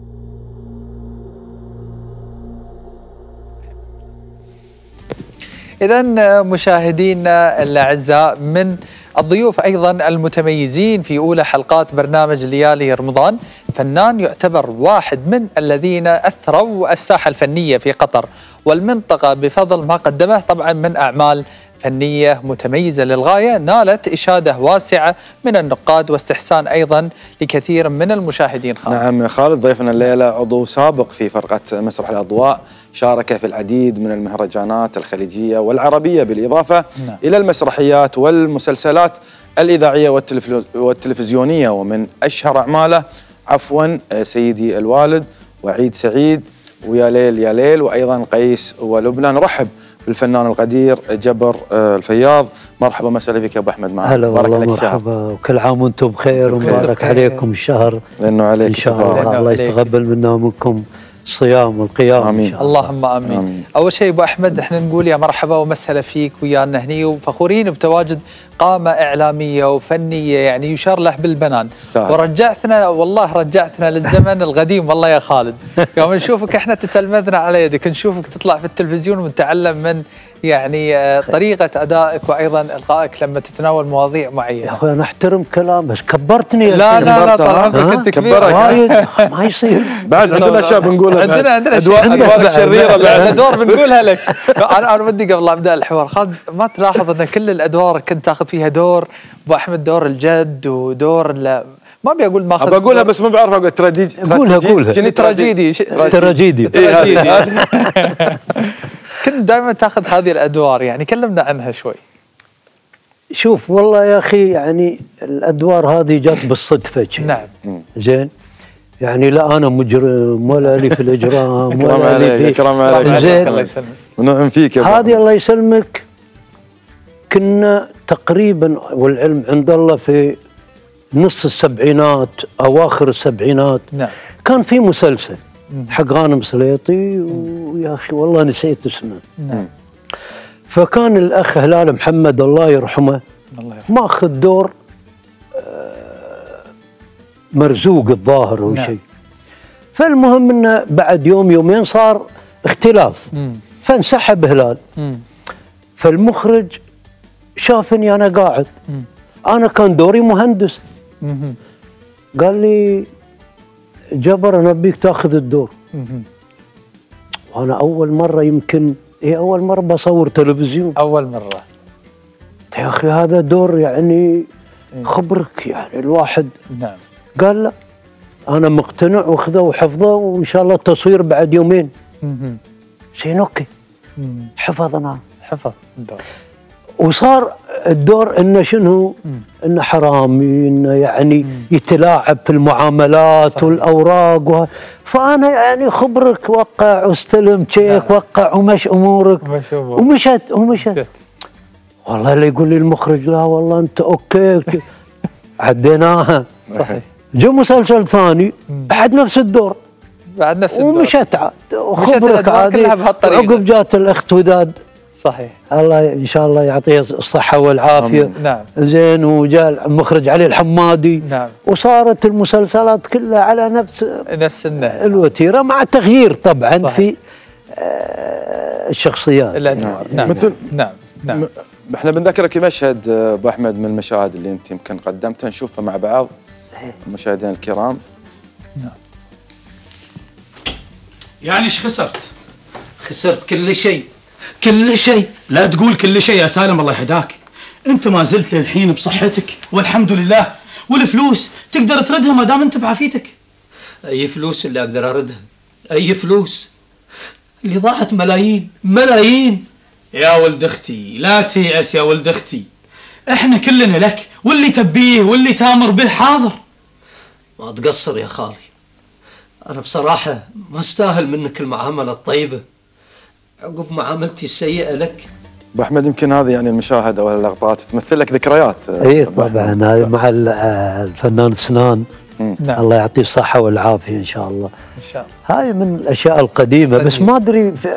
إذن مشاهدينا الأعزاء، من الضيوف أيضا المتميزين في أولى حلقات برنامج ليالي رمضان فنان يعتبر واحد من الذين أثروا الساحة الفنية في قطر والمنطقة بفضل ما قدمه طبعا من أعمال فنية متميزة للغاية، نالت إشادة واسعة من النقاد واستحسان أيضا لكثير من المشاهدين. خالد. نعم خالد، ضيفنا الليلة عضو سابق في فرقة مسرح الأضواء، شارك في العديد من المهرجانات الخليجية والعربية، بالإضافة نعم. إلى المسرحيات والمسلسلات الإذاعية والتلفزيونية، ومن أشهر أعماله عفوا سيدي الوالد وعيد سعيد ويا ليل يا ليل، وأيضا قيس ولبنى. نرحب بالفنان القدير جبر الفياض. مرحبا مساء فيك يا ابو احمد. معك هلا والله، مرحبا وكل عام وانتم بخير ومبارك عليكم الشهر لانه عليك ان شاء الله. الله يتقبل منا ومنكم الصيام والقيام. آمين. اللهم آمين. آمين. أول شيء أبو أحمد، إحنا نقول يا مرحبا ومسهلا فيك ويانا هني، وفخورين بتواجد قامة إعلامية وفنية يعني يشار له بالبنان. استاهل. ورجعتنا والله رجعتنا للزمن القديم والله يا خالد. يوم نشوفك احنا تتلمذنا على يدك، نشوفك تطلع في التلفزيون ونتعلم من يعني طريقة أدائك وأيضا إلقائك لما تتناول مواضيع يا معينة. اخوي انا احترم كلامك، كبرتني يا لا أخي. لا لا كبرتها، طال ها؟ عمرك انت كبير. وايد ما يصير. بعد عندنا اشياء بنقولها، عندنا عندنا ادوار شيء. ادوارك شريره بعد. الادوار بنقولها لك. انا انا بدي قبل لا ابدا الحوار خالد، ما تلاحظ ان كل الادوار كنت تاخذ فيها دور ابو احمد، دور الجد ودور ال- ما ابي اقول ماخذ بقولها بس ما بعرف اقول تراجيدي. قولها قولها. شنو تراجيدي تراجيدي. تراجيدي. كنت دائما تاخذ هذه الادوار، يعني كلمنا عنها شوي. شوف والله يا اخي يعني الادوار هذه جت بالصدفه شي. نعم. زين، يعني لا انا مجرم ولا لي في الاجرام اكرم ولا لي عليك، في اكرم عليك. زين. الله يسلمك. ونعم فيك يا أبو هذه أحمد. الله يسلمك كنا تقريبا والعلم عند الله في نص السبعينات اواخر السبعينات. نعم. كان في مسلسل حق غانم سليطي، ويا اخي والله نسيت اسمه. نعم. فكان الاخ هلال محمد الله يرحمه الله يرحمه. ماخذ دور آه، مرزوق الظاهر او نعم. شيء. فالمهم انه بعد يوم يومين صار اختلاف، مم. فانسحب هلال. مم. فالمخرج شافني انا قاعد، مم. انا كان دوري مهندس، مم. قال لي جبر انا ابيك تاخذ الدور. مم. وانا اول مره يمكن هي اول مره بصور تلفزيون. اول مره. يا اخي هذا دور يعني خبرك، يعني الواحد. نعم. قال لا انا مقتنع واخذه وحفظه وان شاء الله التصوير بعد يومين. مم. زين اوكي، مم. حفظنا. حفظ الدور. وصار الدور انه شنو؟ انه حرامي، انه يعني يتلاعب في المعاملات. صحيح. والاوراق وه... فانا يعني خبرك وقع واستلم تشيك. نعم. وقع ومش امورك. مش أمورك. ومشت ومشت. والله اللي يقول لي المخرج لا والله انت اوكي. عديناها. صحيح. جو مسلسل ثاني بعد نفس الدور، بعد نفس الدور. ومشت عاد. مشت الادوار كلها بهالطريقه. عقب جات الاخت وداد. صحيح. الله ان شاء الله يعطيه الصحه والعافيه. نعم. زين، وجاء المخرج علي الحمادي. نعم. وصارت المسلسلات كلها على نفس نفس النهج الوتيره، مع تغيير طبعا. صحيح. في آه الشخصيات الادوار. نعم. مثل نعم. نعم. احنا بنذكرك مشهد ابو احمد من المشاهد اللي انت يمكن قدمتها، نشوفها مع بعض المشاهدين الكرام. نعم. يعني ايش خسرت؟ خسرت كل شيء. كل شيء؟ لا تقول كل شيء يا سالم الله يهداك. انت ما زلت للحين بصحتك والحمد لله، والفلوس تقدر تردها ما دام انت بعافيتك. اي فلوس اللي اقدر اردها؟ اي فلوس؟ اللي ضاعت ملايين ملايين. يا ولد اختي لا تيأس يا ولد اختي، احنا كلنا لك، واللي تبيه واللي تامر به حاضر. ما تقصر يا خالي، انا بصراحة ما استاهل منك المعاملة الطيبة عقب معاملتي السيئة لك. ابو احمد يمكن هذه يعني المشاهد او اللقطات تمثل لك ذكريات. اي طبعا، هذا مع الفنان سنان. نعم. الله يعطيه الصحه والعافيه ان شاء الله. ان شاء الله. هاي من الاشياء القديمه، بس ما ادري في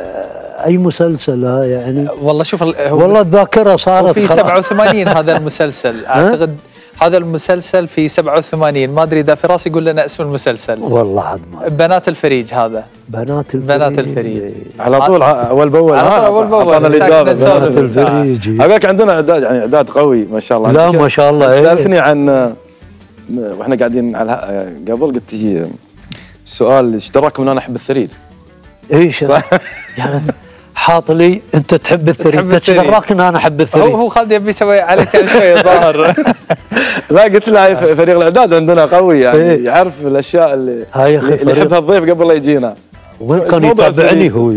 اي مسلسل ها يعني. والله شوف والله الذاكره صارت في سبعة وثمانين هذا المسلسل اعتقد. هذا المسلسل في سبعة وثمانين، ما ادري اذا فراس يقول لنا اسم المسلسل. والله عاد ما بنات الفريج. هذا بنات الفريج. بنات الفريج على طول اول باول. على طول اول باول. اعطانا الاجابه بنات الفريج. اقول لك عندنا اعداد، يعني اعداد قوي ما شاء الله. لا ما شاء الله. سالتني عن واحنا قاعدين على قبل، قلت لي السؤال ايش دراك من انا احب الثريد؟ ايش يعني حاط لي انت تحب الثريد، ايش دراك ان انا احب الثريد؟ هو هو خالد يبي يسوي عليك يعني شوي ظاهر. لا قلت له فريق الاعداد عندنا قوي، يعني إيه؟ يعرف الاشياء اللي اللي يحبها الضيف قبل لا يجينا. وين كان يتابعني هو؟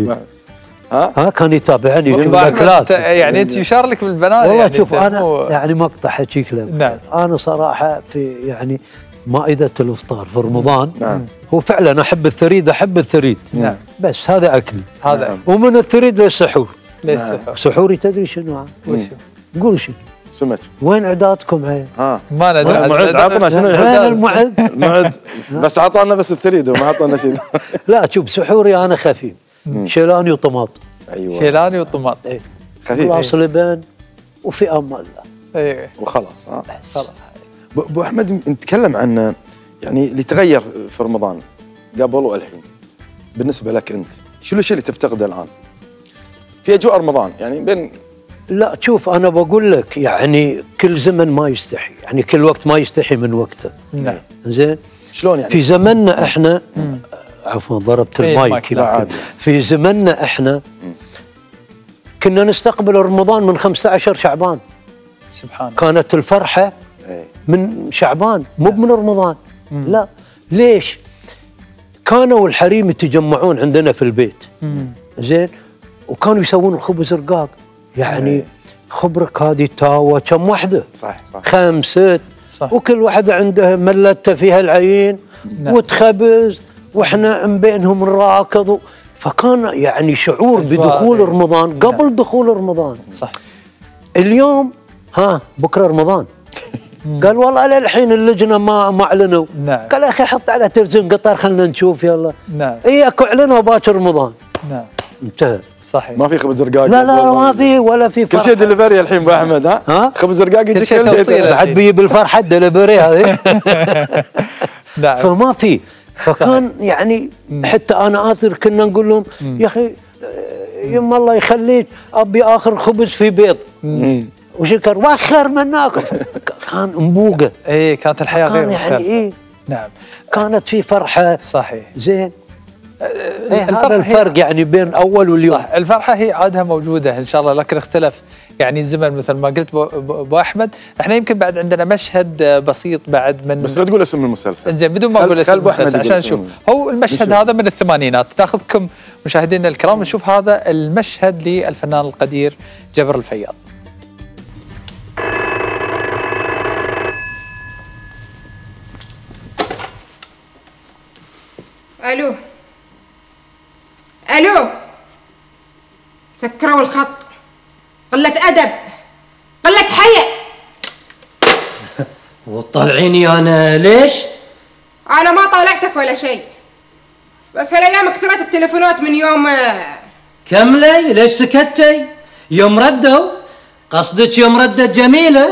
ها ها كان يتابعني في الاكلات. يعني انت يشار لك بالبنات. والله يعني شوف انا يعني مقطع حكيك لك. نعم. انا صراحه في يعني مائده الافطار في رمضان. نعم. هو فعلا احب الثريد، احب الثريد. نعم. بس هذا اكلي. هذا نعم. ومن الثريد للسحور. للسحور. سحوري تدري شنو؟ وشو؟ قول شنو؟ سمك. وين اعدادكم هاي؟ ها ما ندري. المعد عطنا شنو؟ وين المعد؟ المعد بس عطانا بس الثريد وما عطانا شيء. لا شوف سحوري انا خفيف، شيلاني وطماط. ايوه شيلاني وطماط. اي خفيف. خلاص لبن وفي امان الله. ايه وخلاص. ها خلاص. ابو احمد نتكلم عن يعني اللي تغير في رمضان قبل والحين بالنسبه لك انت، شو الشيء اللي تفتقده الان في اجواء رمضان يعني بين؟ لا شوف انا بقول لك يعني كل زمن ما يستحي، يعني كل وقت ما يستحي من وقته. نعم. زين شلون يعني؟ في زمننا احنا عفوا ضربت المايك. لا عادي. في زمننا احنا كنا نستقبل رمضان من خمسة عشر شعبان. سبحان. كانت الفرحه من شعبان مو من رمضان. مم. لا ليش؟ كانوا الحريم يتجمعون عندنا في البيت. مم. زين وكانوا يسوون الخبز رقاق، يعني أي. خبرك هذه تاوه كم وحده؟ صح صح. خمسة صح. وكل واحده عندها ملته فيها العين. نعم. وتخبز واحنا من بينهم نراكض، فكان يعني شعور بدخول رمضان قبل نعم. دخول رمضان. صح. اليوم ها بكره رمضان. قال والله للحين اللجنه ما ما اعلنوا. نعم. قال يا اخي حط على تلفزيون قطر خلينا نشوف يلا. نعم. اياك اعلنوا باكر رمضان. نعم. انتهى. صحيح. ما في خبز رقاق. لا لا ما في ولا في فرحة. كل شيء دليفري الحين ابو احمد. ها؟ ها؟ خبز رقاق يجيك بعد بيجيب الفرحه دليفري هذه. نعم. فما في، فكان صحيح. يعني حتى انا اذكر كنا نقول لهم يا اخي يما الله يخليك ابي اخر خبز في بيض. مم. وشكر واخر من ناكل. كان انبوقه. اي كانت الحياه غير مختلفه. يعني إيه؟ نعم. كانت في فرحه. صحيح. زين. إيه هذا الفرق يعني بين اول واليوم. صح. الفرحه هي عادها موجوده ان شاء الله، لكن اختلف يعني الزمن مثل ما قلت ابو احمد. احنا يمكن بعد عندنا مشهد بسيط بعد من، بس لا تقول اسم المسلسل. زين بدون ما اقول اسم المسلسل عشان نشوف. هو المشهد نشوف. هذا من الثمانينات، ناخذكم مشاهدينا الكرام نشوف هذا المشهد للفنان القدير جبر الفياض. الو الو سكروا الخط، قلة أدب، قلة حياء. وتطلعيني أنا ليش؟ أنا ما طالعتك ولا شيء، بس هالأيام كثرت التليفونات من يوم. كملي ليش سكتي؟ يوم ردوا قصدك يوم ردت جميلة؟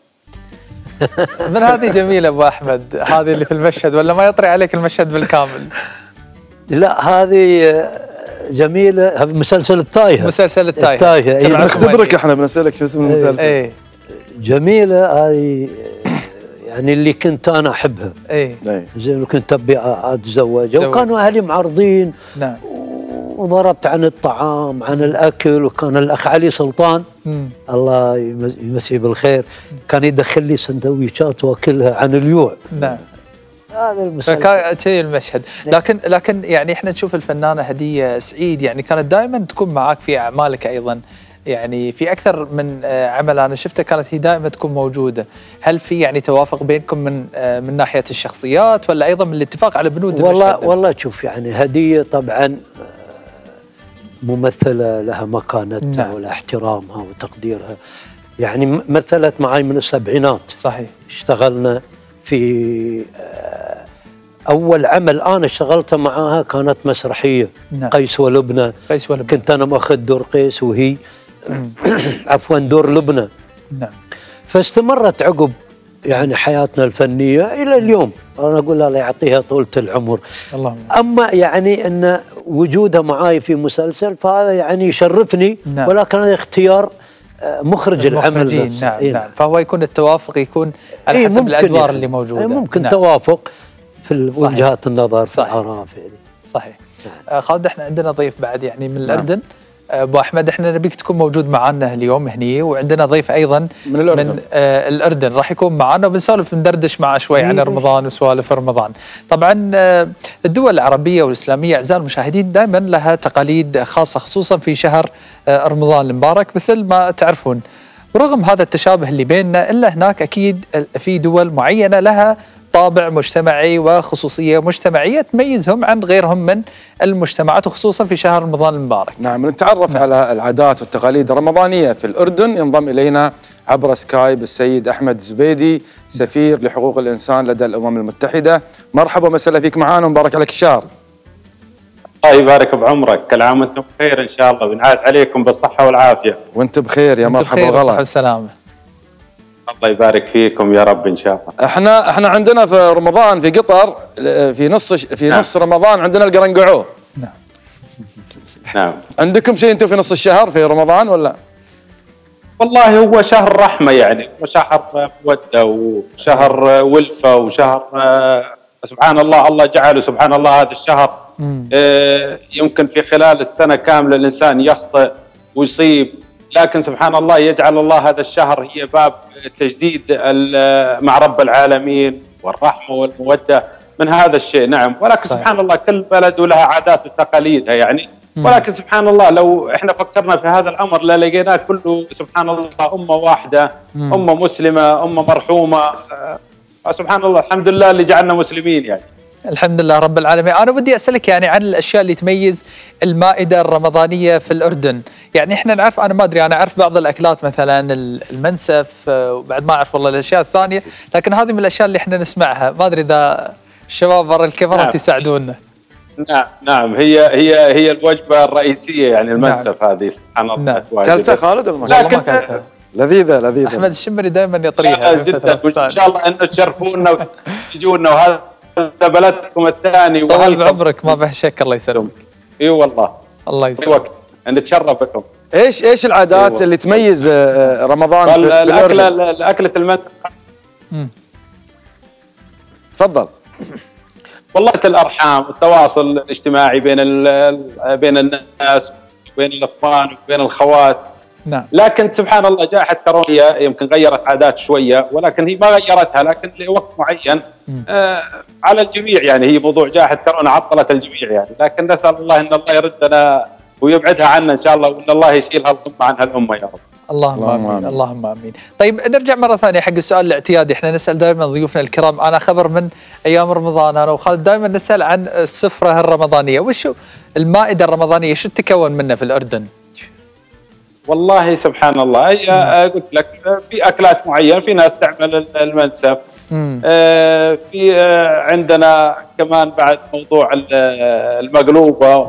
من هذه جميلة أبو أحمد، هذه اللي في المشهد ولا ما يطري عليك المشهد بالكامل؟ لا هذه جميلة، هذا مسلسل التايهة. مسلسل التايهة. التايهة. إيه نختبرك احنا بنسألك شو اسم المسلسل. ايه جميلة هذه يعني اللي كنت أنا أحبها. ايه زين وكنت أبي أتزوج وكانوا أهلي معارضين. نعم. وضربت عن الطعام عن الأكل، وكان الأخ علي سلطان مم. الله يمسيه بالخير كان يدخل لي سندويشات وأكلها عن اليوع. نعم. هذا المسلسل. فكان المشهد، لكن لكن يعني احنا نشوف الفنانه هديه سعيد يعني كانت دائما تكون معاك في اعمالك ايضا، يعني في اكثر من عمل انا شفتها كانت هي دائما تكون موجوده، هل في يعني توافق بينكم من من ناحيه الشخصيات ولا ايضا من الاتفاق على بنود المشهد؟ والله والله شوف يعني هديه طبعا ممثله لها مكانتها. نعم. ولها احترامها وتقديرها، يعني مثلت معي من السبعينات. صحيح. اشتغلنا في أول عمل أنا اشتغلته معاها كانت مسرحية. نعم. قيس ولبنى. قيس ولبنى. كنت أنا ماخذ دور قيس وهي عفوا دور لبنى. نعم. فاستمرت عقب يعني حياتنا الفنية إلى اليوم، أنا أقول الله يعطيها طولة العمر. اللهم. أما يعني أن وجودها معاي في مسلسل فهذا يعني يشرفني. نعم. ولكن هذا اختيار مخرج العمل نفسه. نعم. نعم. فهو يكون التوافق يكون على إيه حسب الادوار يعني اللي موجوده. ممكن. نعم. توافق في وجهات النظر في الآراء. صحيح. نعم. خالد احنا عندنا ضيف بعد يعني من الاردن. نعم. ابو احمد احنا نبيك تكون موجود معنا اليوم هني، وعندنا ضيف ايضا من الاردن, من آه الاردن راح يكون معنا وبنسولف ندردش معه شوي عن رمضان وسوالف رمضان. طبعا آه الدول العربيه والاسلاميه اعزائي المشاهدين دائما لها تقاليد خاصه خصوصا في شهر آه رمضان المبارك مثل ما تعرفون. ورغم هذا التشابه اللي بيننا الا هناك اكيد في دول معينه لها طابع مجتمعي وخصوصية مجتمعية تميزهم عن غيرهم من المجتمعات وخصوصا في شهر رمضان المبارك. نعم نتعرف نعم. على العادات والتقاليد الرمضانية في الأردن. ينضم إلينا عبر سكايب السيد أحمد زبيدي سفير لحقوق الإنسان لدى الأمم المتحدة. مرحبا ومسهلا فيك معانا ومبارك عليك الشهر. الله يبارك بعمرك، كل عام وانتم بخير ان شاء الله، ونعاد عليكم بالصحة والعافية. وانت بخير يا مرحبا والغلا. بالصحة والسلامة. الله يبارك فيكم يا رب ان شاء الله. احنا احنا عندنا في رمضان في قطر في نص في نعم. نص رمضان عندنا القرنقعو. نعم. نعم. عندكم شيء انتم في نص الشهر في رمضان ولا؟ والله هو شهر رحمه يعني، وشهر موده وشهر ولفه وشهر سبحان الله، الله جعله سبحان الله هذا الشهر آه يمكن في خلال السنه كامله الانسان يخطئ ويصيب، لكن سبحان الله يجعل الله هذا الشهر هي باب تجديد مع رب العالمين والرحمه والموده من هذا الشيء. نعم. ولكن صحيح. سبحان الله كل بلد ولها عادات وتقاليدها يعني، ولكن سبحان الله لو احنا فكرنا في هذا الامر للقيناه كله سبحان الله امه واحده، مم. امه مسلمه، امه مرحومه، سبحان الله الحمد لله اللي جعلنا مسلمين يعني. الحمد لله رب العالمين. أنا بدي أسألك يعني عن الأشياء اللي تميز المائدة الرمضانية في الأردن. يعني إحنا نعرف، أنا ما أدري، أنا أعرف بعض الأكلات مثلا المنسف وبعد ما أعرف والله الأشياء الثانية، لكن هذه من الأشياء اللي إحنا نسمعها. ما أدري إذا الشباب برا الكاميرات نعم. يساعدونا. نعم نعم هي هي هي الوجبة الرئيسية يعني المنسف. نعم. هذه سبحان الله. نعم. كلتها خالد ولا ما كلتها؟ لذيذة لذيذة. أحمد الشمري دائما يطريها جدا، وإن شاء الله أن تشرفونا وتجونا، وهذا بلدكم الثاني. طول بعمرك ما به شك. الله يسلمك. اي والله الله يسلمك. نتشرف بكم. ايش ايش العادات أيوة. اللي تميز رمضان في, في الاكله الاكله المنسف؟ تفضل. والله الارحام والتواصل الاجتماعي بين بين الناس وبين الاخوان وبين الخوات. نعم. لكن سبحان الله جائحة كورونا يمكن غيرت عادات شوية، ولكن هي ما غيرتها، لكن لوقت معين آه على الجميع يعني. هي موضوع جائحة كورونا عطلت الجميع يعني، لكن نسأل الله ان الله يردنا ويبعدها عنا ان شاء الله، وان الله يشيلها الغمة عن هالأمة يا رب. اللهم امين. آمين. اللهم امين. طيب نرجع مره ثانيه حق السؤال الاعتيادي، احنا نسال دائما ضيوفنا الكرام، انا خبر من ايام رمضان انا وخالد دائما نسال عن السفره الرمضانيه، وش المائده الرمضانيه شو تتكون منها في الاردن؟ والله سبحان الله هي قلت لك في اكلات معينه، في ناس تعمل المنسف، آه في آه عندنا كمان بعد موضوع المقلوبه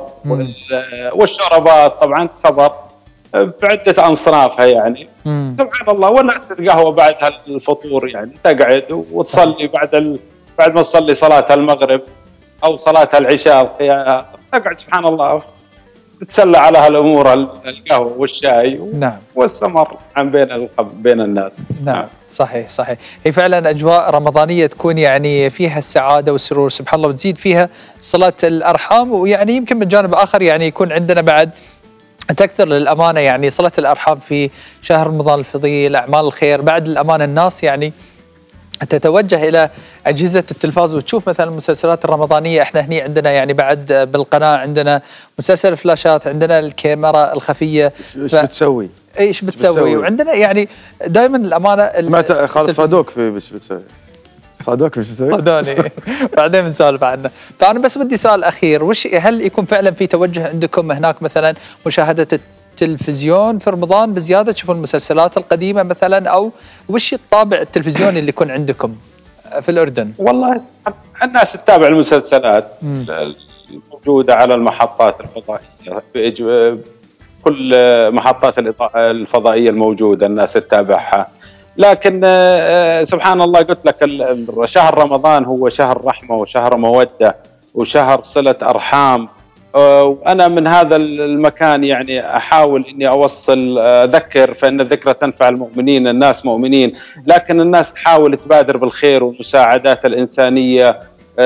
والشربات طبعا خبر بعده انصنافها يعني. مم. سبحان الله. والناس تتقهوى بعد الفطور يعني، تقعد وتصلي بعد ال... بعد ما تصلي صلاه المغرب او صلاه العشاء تقعد سبحان الله تتسلى على هالامور، القهوه والشاي نعم. والسمر عن بين القب بين الناس. نعم صحيح صحيح. هي فعلا اجواء رمضانيه تكون يعني فيها السعاده والسرور سبحان الله، وتزيد فيها صلاه الارحام، ويعني يمكن من جانب اخر يعني يكون عندنا بعد تكثر للامانه يعني صلاه الارحام في شهر رمضان الفضيل، اعمال الخير. بعد الامانه الناس يعني تتوجه الى اجهزه التلفاز وتشوف مثلا المسلسلات الرمضانيه. احنا هني عندنا يعني بعد بالقناه عندنا مسلسل فلاشات، عندنا الكاميرا الخفيه. ايش ف... بتسوي؟ ايش بتسوي؟ بتسوي؟ وعندنا يعني دائما الامانه سمعت خالد صادوق في ايش بتسوي؟ صادوق ايش بتسوي؟ صادوني بعدين بنسولف عنه. فانا بس بدي سؤال اخير، وش هل يكون فعلا في توجه عندكم هناك مثلا مشاهده التلفزيون في رمضان بزياده، تشوفون المسلسلات القديمه مثلا، او وش الطابع التلفزيوني اللي يكون عندكم في الاردن؟ والله الناس تتابع المسلسلات الموجوده على المحطات الفضائيه، كل محطات الفضائيه الموجوده الناس تتابعها. لكن سبحان الله قلت لك شهر رمضان هو شهر رحمه وشهر موده وشهر صله ارحام، وأنا من هذا المكان يعني أحاول إني أوصل أذكر، فإن الذكرى تنفع المؤمنين، الناس مؤمنين، لكن الناس تحاول تبادر بالخير والمساعدات الإنسانية،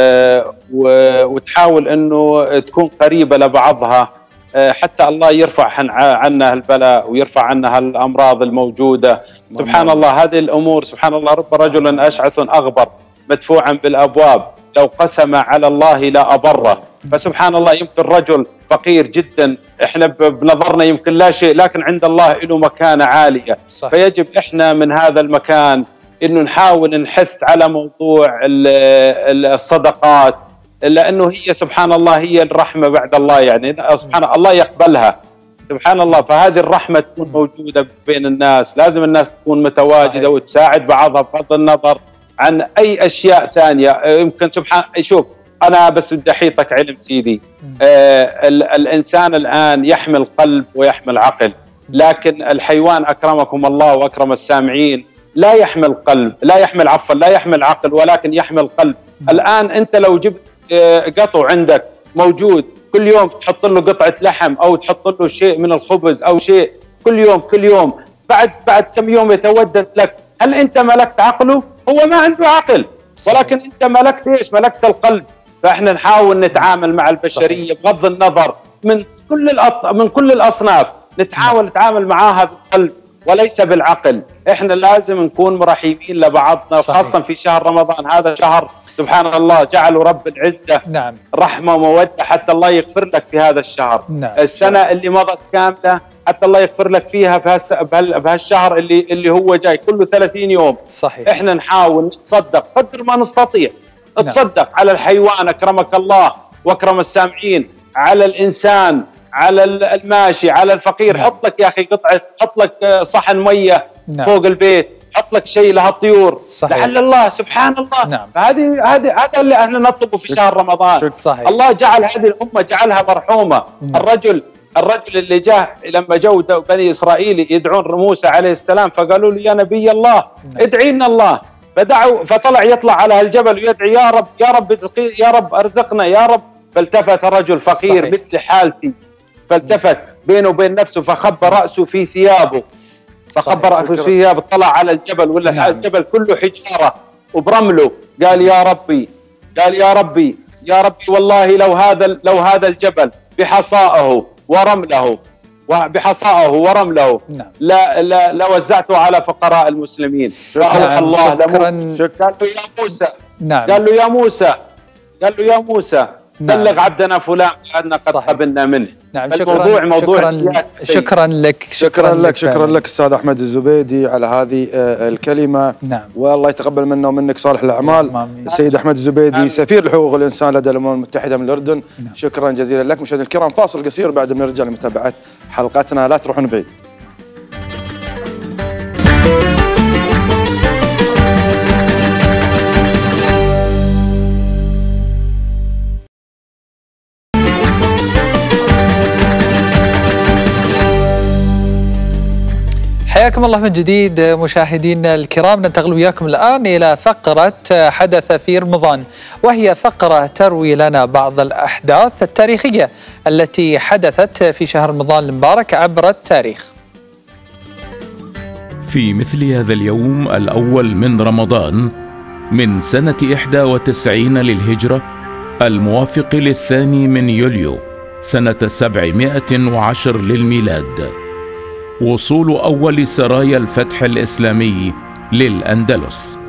وتحاول إنه تكون قريبة لبعضها حتى الله يرفع عنا البلاء ويرفع عنا الأمراض الموجودة. سبحان الله هذه الأمور سبحان الله. رب رجل أشعث أغبر مدفوعا بالأبواب لو قسم على الله لا أبره. فسبحان الله يمكن رجل فقير جدا احنا بنظرنا يمكن لا شيء، لكن عند الله له مكانة عالية. صح. فيجب احنا من هذا المكان انه نحاول نحث على موضوع الصدقات، لانه هي سبحان الله هي الرحمة بعد الله يعني، سبحان الله يقبلها سبحان الله. فهذه الرحمة تكون موجودة بين الناس، لازم الناس تكون متواجدة. صحيح. وتساعد بعضها بغض النظر عن اي اشياء ثانيه. يمكن سبحان شوف انا بس بدي احيطك علم سيدي، آه الانسان الان يحمل قلب ويحمل عقل، لكن الحيوان اكرمكم الله واكرم السامعين لا يحمل قلب، لا يحمل عفوا لا يحمل عقل ولكن يحمل قلب. الآن أنت لو جبت قطو عندك موجود كل يوم تحط له قطعة لحم أو تحط له شيء من الخبز أو شيء كل يوم كل يوم، بعد بعد كم يوم يتودد لك، هل أنت ملكت عقله؟ هو ما عنده عقل، ولكن أنت ملكت إيش؟ ملكت القلب. فإحنا نحاول نتعامل مع البشرية بغض النظر من كل الأط... من كل الأصناف، نتحاول نتعامل معاها بالقلب وليس بالعقل. إحنا لازم نكون مرحبين لبعضنا، خاصة في شهر رمضان. هذا شهر سبحان الله جعله رب العزة نعم. رحمة ومودة حتى الله يغفر لك في هذا الشهر. نعم. السنة اللي مضت كاملة حتى الله يغفر لك فيها في هالس... بهالشهر اللي اللي هو جاي كله ثلاثين يوم. صحيح. إحنا نحاول نتصدق قدر ما نستطيع. تصدق نعم. على الحيوان أكرمك الله وأكرم السامعين، على الإنسان، على الماشي، على الفقير. نعم. حط لك يا أخي قطعة، حط لك صحن مية نعم. فوق البيت، حط لك شيء لها الطيور. صحيح. لعل الله سبحان الله. نعم. هذه هذه هذا اللي احنا نطلبه في شهر رمضان. صحيح. الله جعل هذه الأمة جعلها مرحومة. نعم. الرجل الرجل اللي جاء لما جو بني إسرائيل يدعون موسى عليه السلام فقالوا له يا نبي الله نعم. ادعي لنا الله، فدعوا فطلع يطلع على الجبل ويدعي يا رب يا رب يا رب ارزقنا يا رب. فالتفت رجل فقير صحيح. مثل حالتي، فالتفت بينه وبين نفسه فخب رأسه في ثيابه، فخب رأسه في ثيابه، طلع على الجبل ولا نعم. الجبل كله حجارة وبرمله، قال يا ربي قال يا ربي يا ربي والله لو هذا لو هذا الجبل بحصائه ورمله وبحصائه ورمله نعم. لا لا لوزعته على فقراء المسلمين. فأوحى الله لموسى قال له يا موسى نعم. قال له يا موسى قال له يا موسى نعم. بلغ عبدنا فلان أن قد قبلنا منه. نعم. الموضوع موضوع شكرا, شكرا لك شكرا لك شكرا لك أستاذ أحمد الزبيدي على هذه الكلمة. نعم. والله يتقبل منا ومنك صالح الأعمال. السيد أحمد الزبيدي نعم. سفير لحقوق الإنسان لدى الأمم المتحدة من الأردن. نعم. شكرا جزيلا لك. مشاهدينا الكرام فاصل قصير بعد ما نرجع لمتابعة حلقتنا، لا تروحون بعيد. حياكم الله من جديد مشاهدينا الكرام. ننتقل وياكم الآن إلى فقرة حدث في رمضان، وهي فقرة تروي لنا بعض الأحداث التاريخية التي حدثت في شهر رمضان المبارك عبر التاريخ. في مثل هذا اليوم الأول من رمضان من سنة إحدى وتسعين للهجرة الموافق للثاني من يوليو سنة سبعمائة وعشر للميلاد، وصول أول سرايا الفتح الإسلامي للأندلس.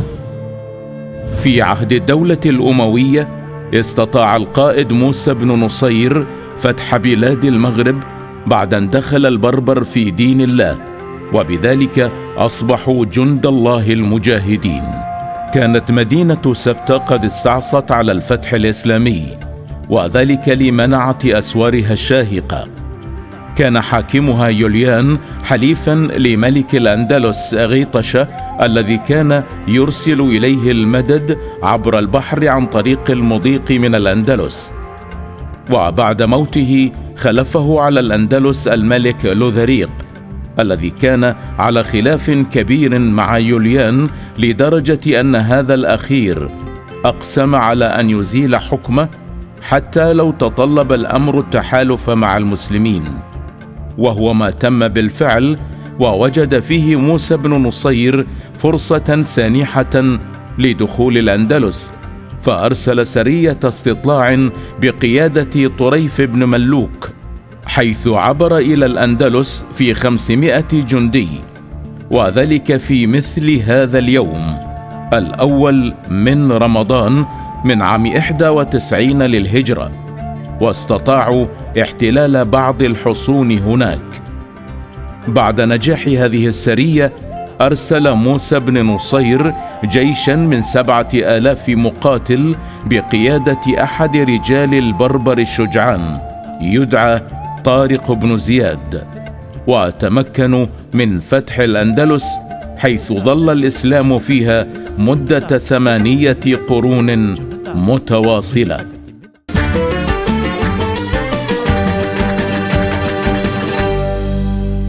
في عهد الدولة الأموية استطاع القائد موسى بن نصير فتح بلاد المغرب بعد أن دخل البربر في دين الله، وبذلك أصبحوا جند الله المجاهدين. كانت مدينة سبتة قد استعصت على الفتح الإسلامي، وذلك لمنعة أسوارها الشاهقة. كان حاكمها يوليان حليفا لملك الأندلس غيطشة الذي كان يرسل إليه المدد عبر البحر عن طريق المضيق من الأندلس. وبعد موته خلفه على الأندلس الملك لوذريق الذي كان على خلاف كبير مع يوليان، لدرجة أن هذا الأخير أقسم على أن يزيل حكمه حتى لو تطلب الأمر التحالف مع المسلمين، وهو ما تم بالفعل. ووجد فيه موسى بن نصير فرصة سانحة لدخول الأندلس، فأرسل سرية استطلاع بقيادة طريف بن ملوك، حيث عبر إلى الأندلس في خمسمائة جندي، وذلك في مثل هذا اليوم الأول من رمضان من عام إحدى وتسعين للهجرة، واستطاعوا احتلال بعض الحصون هناك. بعد نجاح هذه السرية أرسل موسى بن نصير جيشا من سبعة آلاف مقاتل بقيادة أحد رجال البربر الشجعان يدعى طارق بن زياد، وتمكنوا من فتح الأندلس، حيث ظل الإسلام فيها مدة ثمانية قرون متواصلة.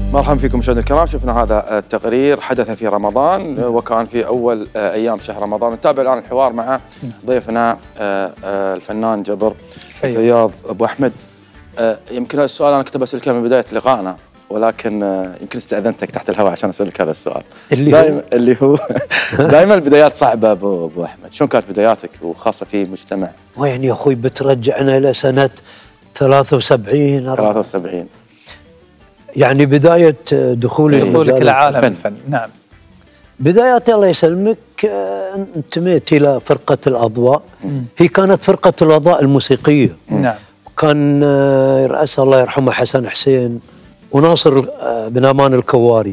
مرحبا فيكم مشاهدينا الكرام. شفنا هذا التقرير حدث في رمضان وكان في أول أيام شهر رمضان. نتابع الآن الحوار مع ضيفنا الفنان جبر الفياض أبو أحمد. يمكن هذا السؤال أنا كنت بسألك من بداية لقائنا، ولكن يمكن استأذنتك تحت الهواء عشان أسألك هذا السؤال اللي دايما هو اللي هو دائما البدايات صعبة أبو أبو أحمد. شلون كانت بداياتك وخاصة في مجتمع؟ وين يا أخوي بترجعنا إلى سنة ثلاثة وسبعين ثلاثة وسبعين يعني بداية دخولي دخولك لعالم الفن. نعم. بداياتي الله يسلمك انتميت إلى فرقة الأضواء. مم. هي كانت فرقة الأضواء الموسيقية. نعم. كان رئيسها الله يرحمه حسن حسين وناصر بن أمان الكواري.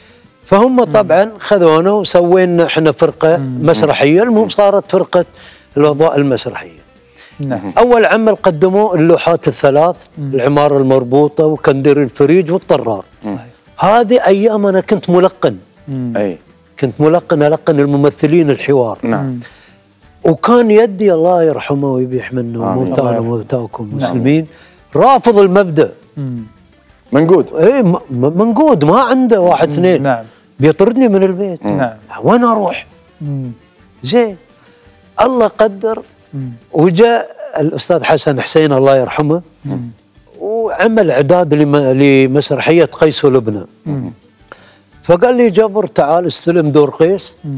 فهم طبعا خذونا وسوينا احنا فرقة مم. مسرحية. المهم صارت فرقة الأضواء المسرحية. نعم. أول عمل قدموه اللوحات الثلاث، مم. العمارة المربوطة وكندر الفريج والطرار. صحيح. هذه أيام أنا كنت ملقن. مم. أي كنت ملقن ألقن الممثلين الحوار. نعم. وكان يدي الله يرحمه ويبيح منه وموتانا وموتاكم المسلمين رافض المبدأ. مم. منقود. اي منقود ما عنده واحد اثنين. نعم. بيطردني من البيت. مم. نعم. وين أروح؟ مم. زين الله قدر. مم. وجاء الأستاذ حسن حسين الله يرحمه. مم. وعمل إعداد لمسرحية قيس ولبنى. مم. فقال لي جبر تعال استلم دور قيس. مم.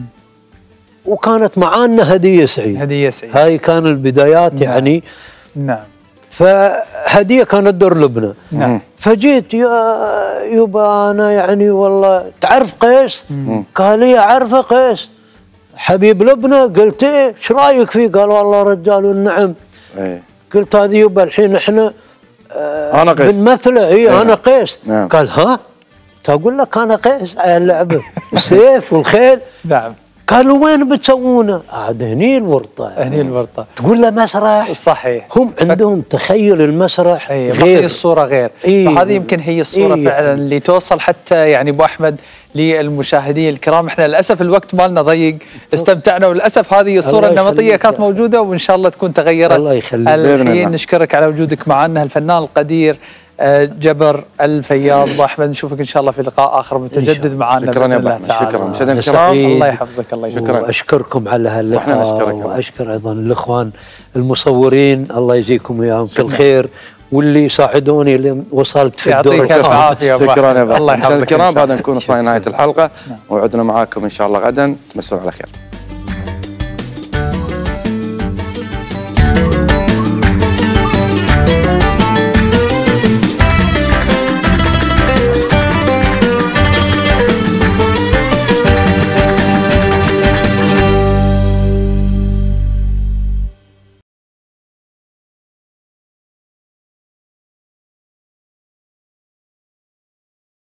وكانت معانا هدية سعيد. هدية سعيد هاي كان البدايات. نعم. يعني نعم. فهدية كانت دور لبنى. نعم. فجيت يا يبا أنا يعني والله تعرف قيس؟ مم. قال لي أعرفه قيس حبيب لبنى. قلت ايه ايش رايك فيه؟ قال والله رجال نعم. ايه. قلت هذه يبا الحين احنا آه انا قيس بنمثله. اي ايه. انا قيس. نعم. قال ها تقول لك انا قيس على اللعبه السيف والخيل. نعم. قالوا وين بتسوونه؟ عاد هني الورطه. هني الورطه. تقول له مسرح. صحيح. هم عندهم ف... تخيل المسرح أيه. غير الصوره غير. إيه. فهذه يمكن هي الصوره إيه. فعلا اللي توصل حتى يعني ابو احمد للمشاهدين الكرام. احنا للاسف الوقت مالنا ضيق، استمتعنا وللاسف هذه الصوره النمطيه كانت موجوده وان شاء الله تكون تغيرت. الله يخليك. الحين نشكرك على وجودك معنا الفنان القدير جبر الفياض. ابو احمد نشوفك ان شاء الله في لقاء اخر متجدد معنا. شكرا يا ابو شكرا مشاهدينا الكرام. الله يحفظك. الله يسلمك. واشكركم على هاللقاء واشكر ايضا الاخوان المصورين الله يجزيكم وياهم كل خير واللي ساعدوني اللي وصلت في الدور يعطيك الف عافيه. شكرا يا ابو. مشاهدينا الكرام بهذا نكون وصلنا نهايه الحلقه وعدنا معاكم ان شاء الله غدا. تمسون على خير.